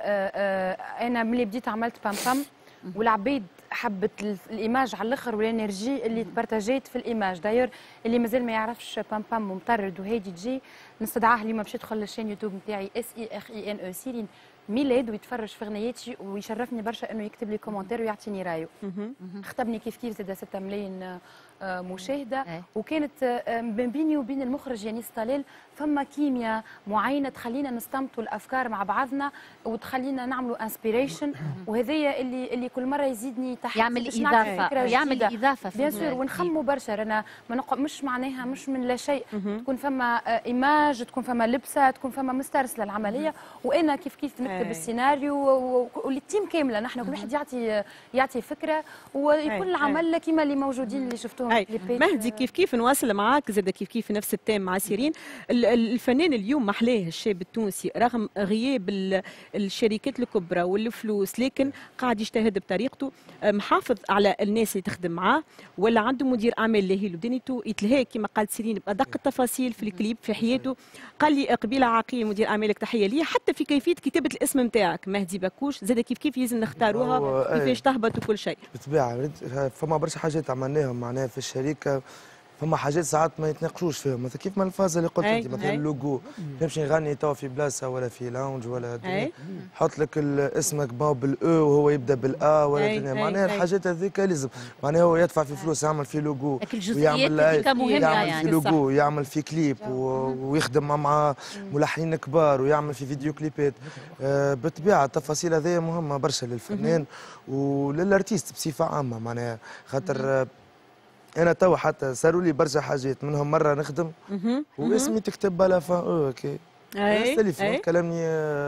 انا ملي بديت عملت بام بام والعبيد حبت الايماج على الاخر والانرجي اللي تبارتاجيت في الايماج. داير اللي مازال ما يعرفش بام بام ومطرد وهيدي تجي نستدعاه اليوم باش يدخل للشين يوتيوب نتاعي اس اي اخ اي ان او سيرين ميلاد ويتفرج في غنياتي ويشرفني برشا انه يكتب لي كومنتير ويعطيني رايه. خطبني كيف كيف زاد ستة ملايين مشاهده وكانت بين بيني وبين المخرج يانيس طلال فما كيمياء معينه تخلينا نستمتوا الافكار مع بعضنا وتخلينا نعملوا انسبيريشن وهذايا اللي اللي كل مره يزيدني تحت يعمل اضافه يعمل اضافه بيان سور ونخموا برشا. رانا ما نقعد مش معناها مش من لا شيء تكون فما ايماج تكون فما لبسه تكون فما مسترسله العمليه وانا كيف كيف نكتب السيناريو والتيم كامله نحن كل واحد يعطي يعطي فكره ويكون العمل كيما اللي موجودين اللي شفتوهم. مهدي كيف كيف نواصل معاك زاد كيف كيف نفس التيم مع سيرين. الفنان اليوم محلاه الشاب التونسي رغم غياب الشركات الكبرى والفلوس لكن قاعد يجتهد بطريقته محافظ على الناس اللي تخدم معاه ولا عنده مدير اعمال لاهي له دنيته يتلهى كما قالت سيرين بادق التفاصيل في الكليب في حياته. قال لي قبيله عقيل مدير اعمالك تحيه ليه حتى في كيفيه كتابه الاسم نتاعك مهدي باكوش زاد كيف كيف لازم نختاروها كيفاش تهبط وكل شيء. بالطبيعه فما برشا حاجات عملناهم معناها في الشركه فما حاجات ساعات ما يتناقشوش فيهم مثلا كيف ما الفازه اللي قلت انت مثلا اللوجو نمشي نغني توا في بلاصه ولا في لاونج ولا حط لك اسمك باو بالاو وهو يبدا بالا ولا معناها الحاجات هذيك لازم معناها هو يدفع في فلوس يعمل في لوجو ويعمل يعمل يعني في لوجو ويعمل في كليب ويخدم مع ملحنين كبار ويعمل في فيديو كليبات. آه بالطبيعه التفاصيل هذه مهمه برشا للفنان وللارتيست بصفه عامه معناها خاطر انا توا حتى صاروا لي برشا حاجات منهم مره نخدم واسمي تكتب على فان اوكي التليفون كلمني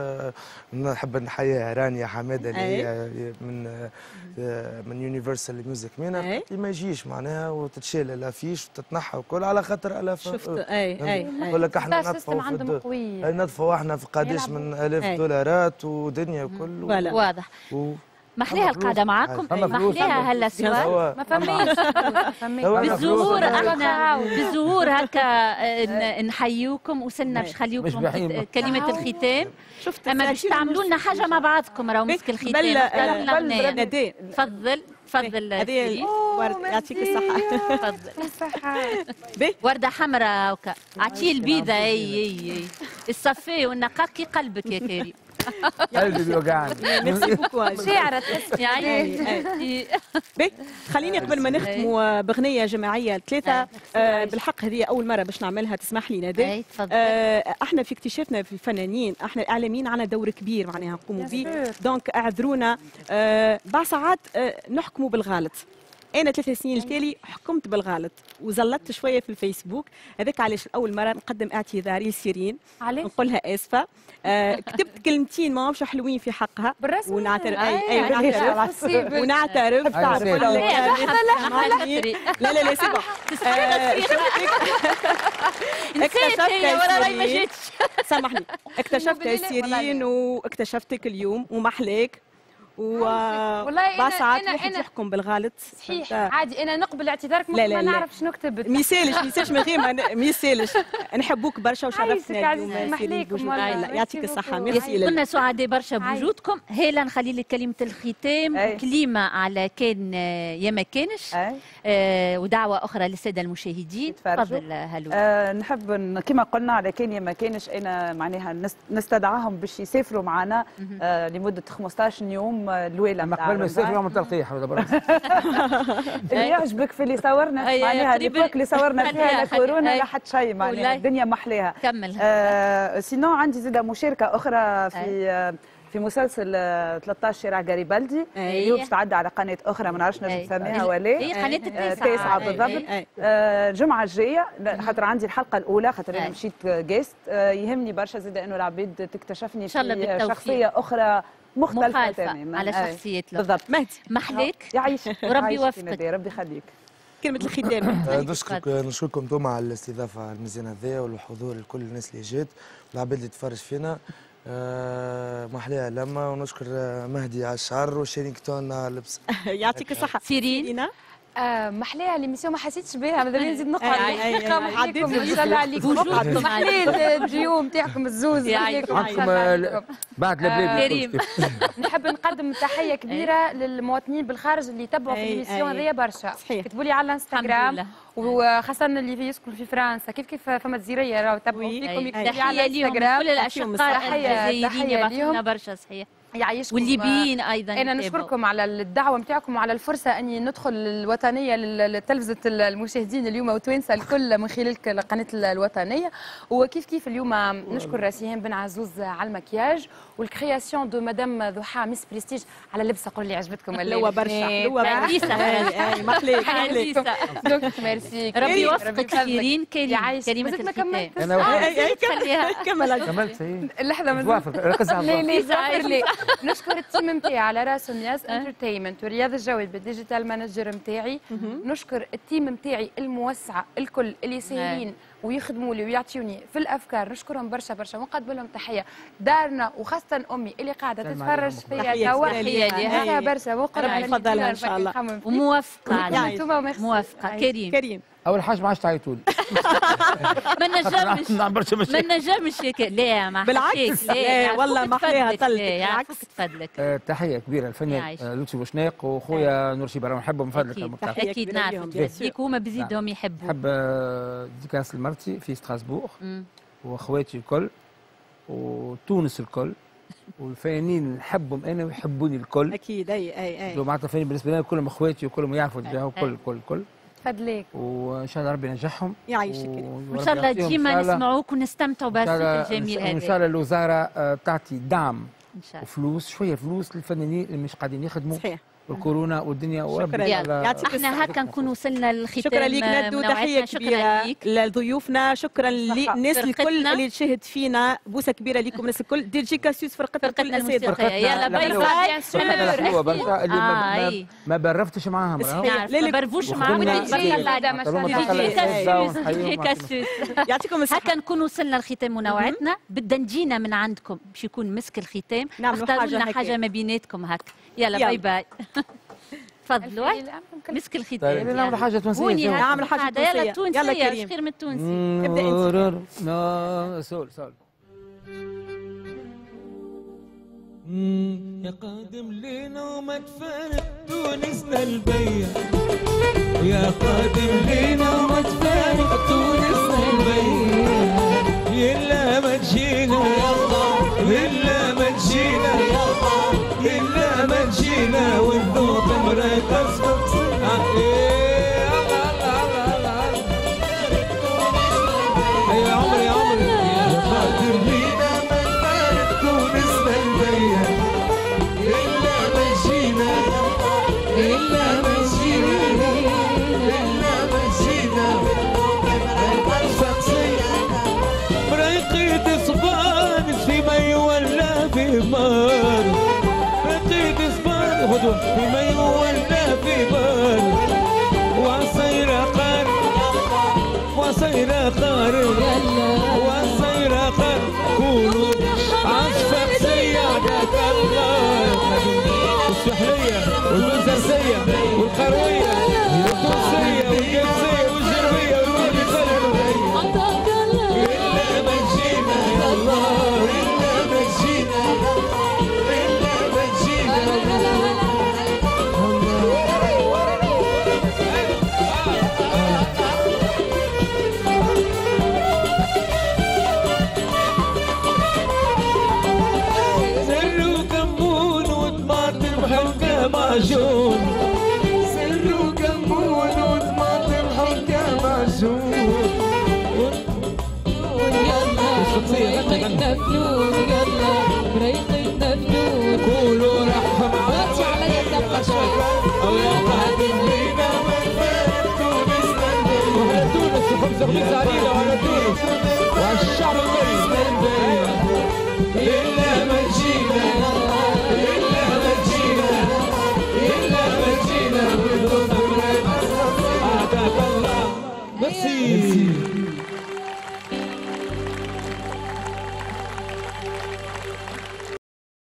نحب نحييها رانيا حماده اللي هي من من يونيفرسال ميوزك مينا قالت لي ما يجيش معناها وتتشال الافيش وتتنحى وكل على خاطر الاف شفت اي اي نقول لك احنا نطفوا نطفوا احنا في قداش من الاف دولارات ودنيا وكل واضح. محليها القعده معاكم محليها هلا سؤال ما فماش بالظهور احنا بالظهور هكا نحيوكم وصلنا باش نخليوكم كلمه الختام. شفت اما باش تعملوا لنا حاجه مع بعضكم راهو مسك الختام. تفضل تفضل هذه ورد يعطيك الصحه. تفضل الصحه ورده حمراء هكا عطيه البيضه اي اي الصفي والنقاء كي قلبك يا كريم. قلبي بيوجعني. ميرسي بوكو شاعرة تسمي عيني. خليني قبل ما نختموا بغنية جماعية ثلاثة بالحق هذه أول مرة باش نعملها تسمح لي نادي. احنا في اكتشافنا في الفنانين احنا الإعلاميين عنا دور كبير معناها نقوموا به دونك اعذرونا بعض ساعات نحكموا بالغلط انا ثلاث سنين التالي حكمت بالغلط وزلطت شويه في الفيسبوك، هذاك علاش اول مره نقدم اعتذاري لسيرين، نقولها اسفه. آه كتبت كلمتين ما همش حلوين في حقها بالرسمي ونعترف أي اي ونعترف ونعترف تعرف لا لا لا سي بون نسيت هي ولا راي ما جاتش. سامحني، اكتشفت سيرين واكتشفتك اليوم ومحلاك وبساعات واحد يحكم بالغلط. صحيح عادي، انا نقبل اعتذارك، لا لا ما نعرف شنو كتبت. ما يسالش ما يسالش من غير ما يسالش. نحبوك برشا وشرفتنا اليوم سيرين بوجودك. يعطيك الصحة، ميرسي. كنا سعداء برشا بوجودكم. هيلا نخلي لك كلمة الختام، كلمة على كان يا ما كانش، آه ودعوة أخرى للسادة المشاهدين. تفضل هلو. آه نحب كما قلنا على كان يا ما كانش، أنا معناها نستدعاهم باش يسافروا معنا آه لمدة خمسطاش يوم الويله اما قبل ما يسافروا يعمل تلقيح ولا برا. اللي يعجبك في اللي صورنا معناها الإيبوك اللي صورنا فيها كورونا لا حد شيء معناها الدنيا محلاها. كمل. آه سينو عندي زيد مشاركه اخرى في آه في مسلسل ثلاثطاش شارع جاريبالدي اللي هو باش تعدى على قناه اخرى ما نعرفش نجم نسميها ولا هي قناه التاسعه التاسعه بالضبط. الجمعه الجايه خاطر عندي الحلقه الاولى خاطر انا مشيت جيست، يهمني برشا زيد انه العباد تكتشفني في شخصيه اخرى مختلفة تماما على شخصية بالضبط. مهدي محلاك يعيشك وربي يوفقك، ربي يخليك. كلمة الختام. نشكرك نشكركم انتم على الاستضافة المزيان هذايا والحضور لكل الناس اللي جات والعباد اللي تفرج فينا. أه محلاها لما ونشكر مهدي على الشعر وشيرين كتون على اللبس. يعطيك الصحة. سيرين آه محلاها ليميسيون ما حسيتش بها، ماذا بيا نزيد نقعد. عديت ان شاء الله عليكم محليل الجيوم نتاعكم الزوز عندكم بعد كريم. نحب نقدم تحيه كبيره للمواطنين بالخارج اللي يتبعوا في ليميسيون هذيا برشا، كتبوا لي على الانستغرام وخاصه اللي في يسكن في فرنسا كيف كيف فما جزيريه راهو تبعوا فيكم، يكتبوا لي على الانستغرام. كل الاشقاء الجزائريين يبعثوا لنا برشا صحيح يعيشكم والليبيين ايضا. انا نشكركم على الدعوه نتاعكم وعلى الفرصه اني ندخل الوطنيه لتلفزه المشاهدين اليوم وتوانسه الكل من خلال القناه الوطنيه. وكيف كيف اليوم نشكر راسيهان بن عزوز على المكياج والكرياسيون دو مدام ضحى ميس بريستيج على اللبسه. قول لي عجبتكم ولا لوا برشا لوا برشا محليك محليك. دونك ميرسي ربي يوفقك سيرين. كريم كلمه الختام. انا كمل كملت لحظه ركز على لي نشكر التيم نتاعي على راسه نياز انترتينمنت ورياض الجواد بالديجيتال مانجر نتاعي. نشكر التيم نتاعي الموسعه الكل اللي ساهرين ويخدموا لي ويعطيوني في الافكار، نشكرهم برشا برشا ونقدم لهم تحيه. دارنا وخاصه امي اللي قاعده تتفرج فيا توا تحيه برشا وقرب يفضلها ان شاء الله وموافقه موافقه. كريم كريم اول حاجه ما عادش تعيطوا لي. ما نجمش ما نجمش لا ما بالعكس لا والله ما حلاها طلت بالعكس تفضلك. أه تحيه كبيره للفنان لطفي بوشناق وخويا نور شيبرا نحبهم من فضلك. اكيد نعرف بيك هما بزيدهم يحبوا. نحب ديكاس لمرتي في ستراسبورغ واخواتي الكل وتونس الكل والفنانين نحبهم انا ويحبوني الكل. اكيد اي اي اي معناتها الفنانين بالنسبه لي كلهم اخواتي وكلهم يعرفوا تجاههم كل كل كل فضلك. وان شاء الله ربي ينجحهم. يعيشك وان شاء الله ديما نسمعوك ونستمتعوا بهالصوت الجميل هذا. وان شاء الله الوزاره تعطي دعم وفلوس شويه فلوس للفنانين اللي مش قاعدين يخدموا. صحيح. والكورونا والدنيا وربي يعطيك احنا هكا نكون وصلنا للختام. شكرا ليك ندو، تحيه كبيره لضيوفنا، شكرا للناس الكل اللي تشاهد فينا، بوسه كبيره لكم الناس الكل. دي جي كاسيوس فرقتنا فرقتنا الموسيقيه. يلا باي باي. ما ما برفتش معاهم ما برفوش معاهم. دي كاسيوس يعطيكم الصحه. هكا نكون وصلنا لختام منوعتنا. بدنا نجينا من عندكم باش يكون مسك الختام، اختاروا لنا حاجه ما بيناتكم هكا. يلا باي باي. تفضلوا مسك الختام. نعمل حاجه تونسيه. نعمل حاجه تونسيه. يلا تونسيه. يلا خير من التونسي. ابدا انت. سول سول. يا قادم لينا وما تفارق تونسنا البيع، يا قادم لينا وما تفارق تونسنا البيع، يلا ما تجينا يلا ما تجينا يلا ما تجينا والذوق مرة تصفق. يا عمري يا عمري يا قادم لينا ما تفارق تونسنا البيع، إلا ما جينا إلا ما جينا المدن في ميو ولا في بر وصير قر وصير قر وصير قر كونوا عصفك سيادة الله السحلية والمنزرسية والقروية والتونسية والقدسية والجروية والمنزرسية إلا ما تجينا يا الله إلا ما تجينا إلا ما تجينا سر وكمون وطماطم حلقة معجون سر وكمون وطماطم حلقة معجون بريق النفلون يلا بريق النفلون كولوا رحم واتي على يدك شوي الله قادم لينا من بلد تونس وعلى تونس وخبز خبز علينا وعلى تونس وعلى الشعب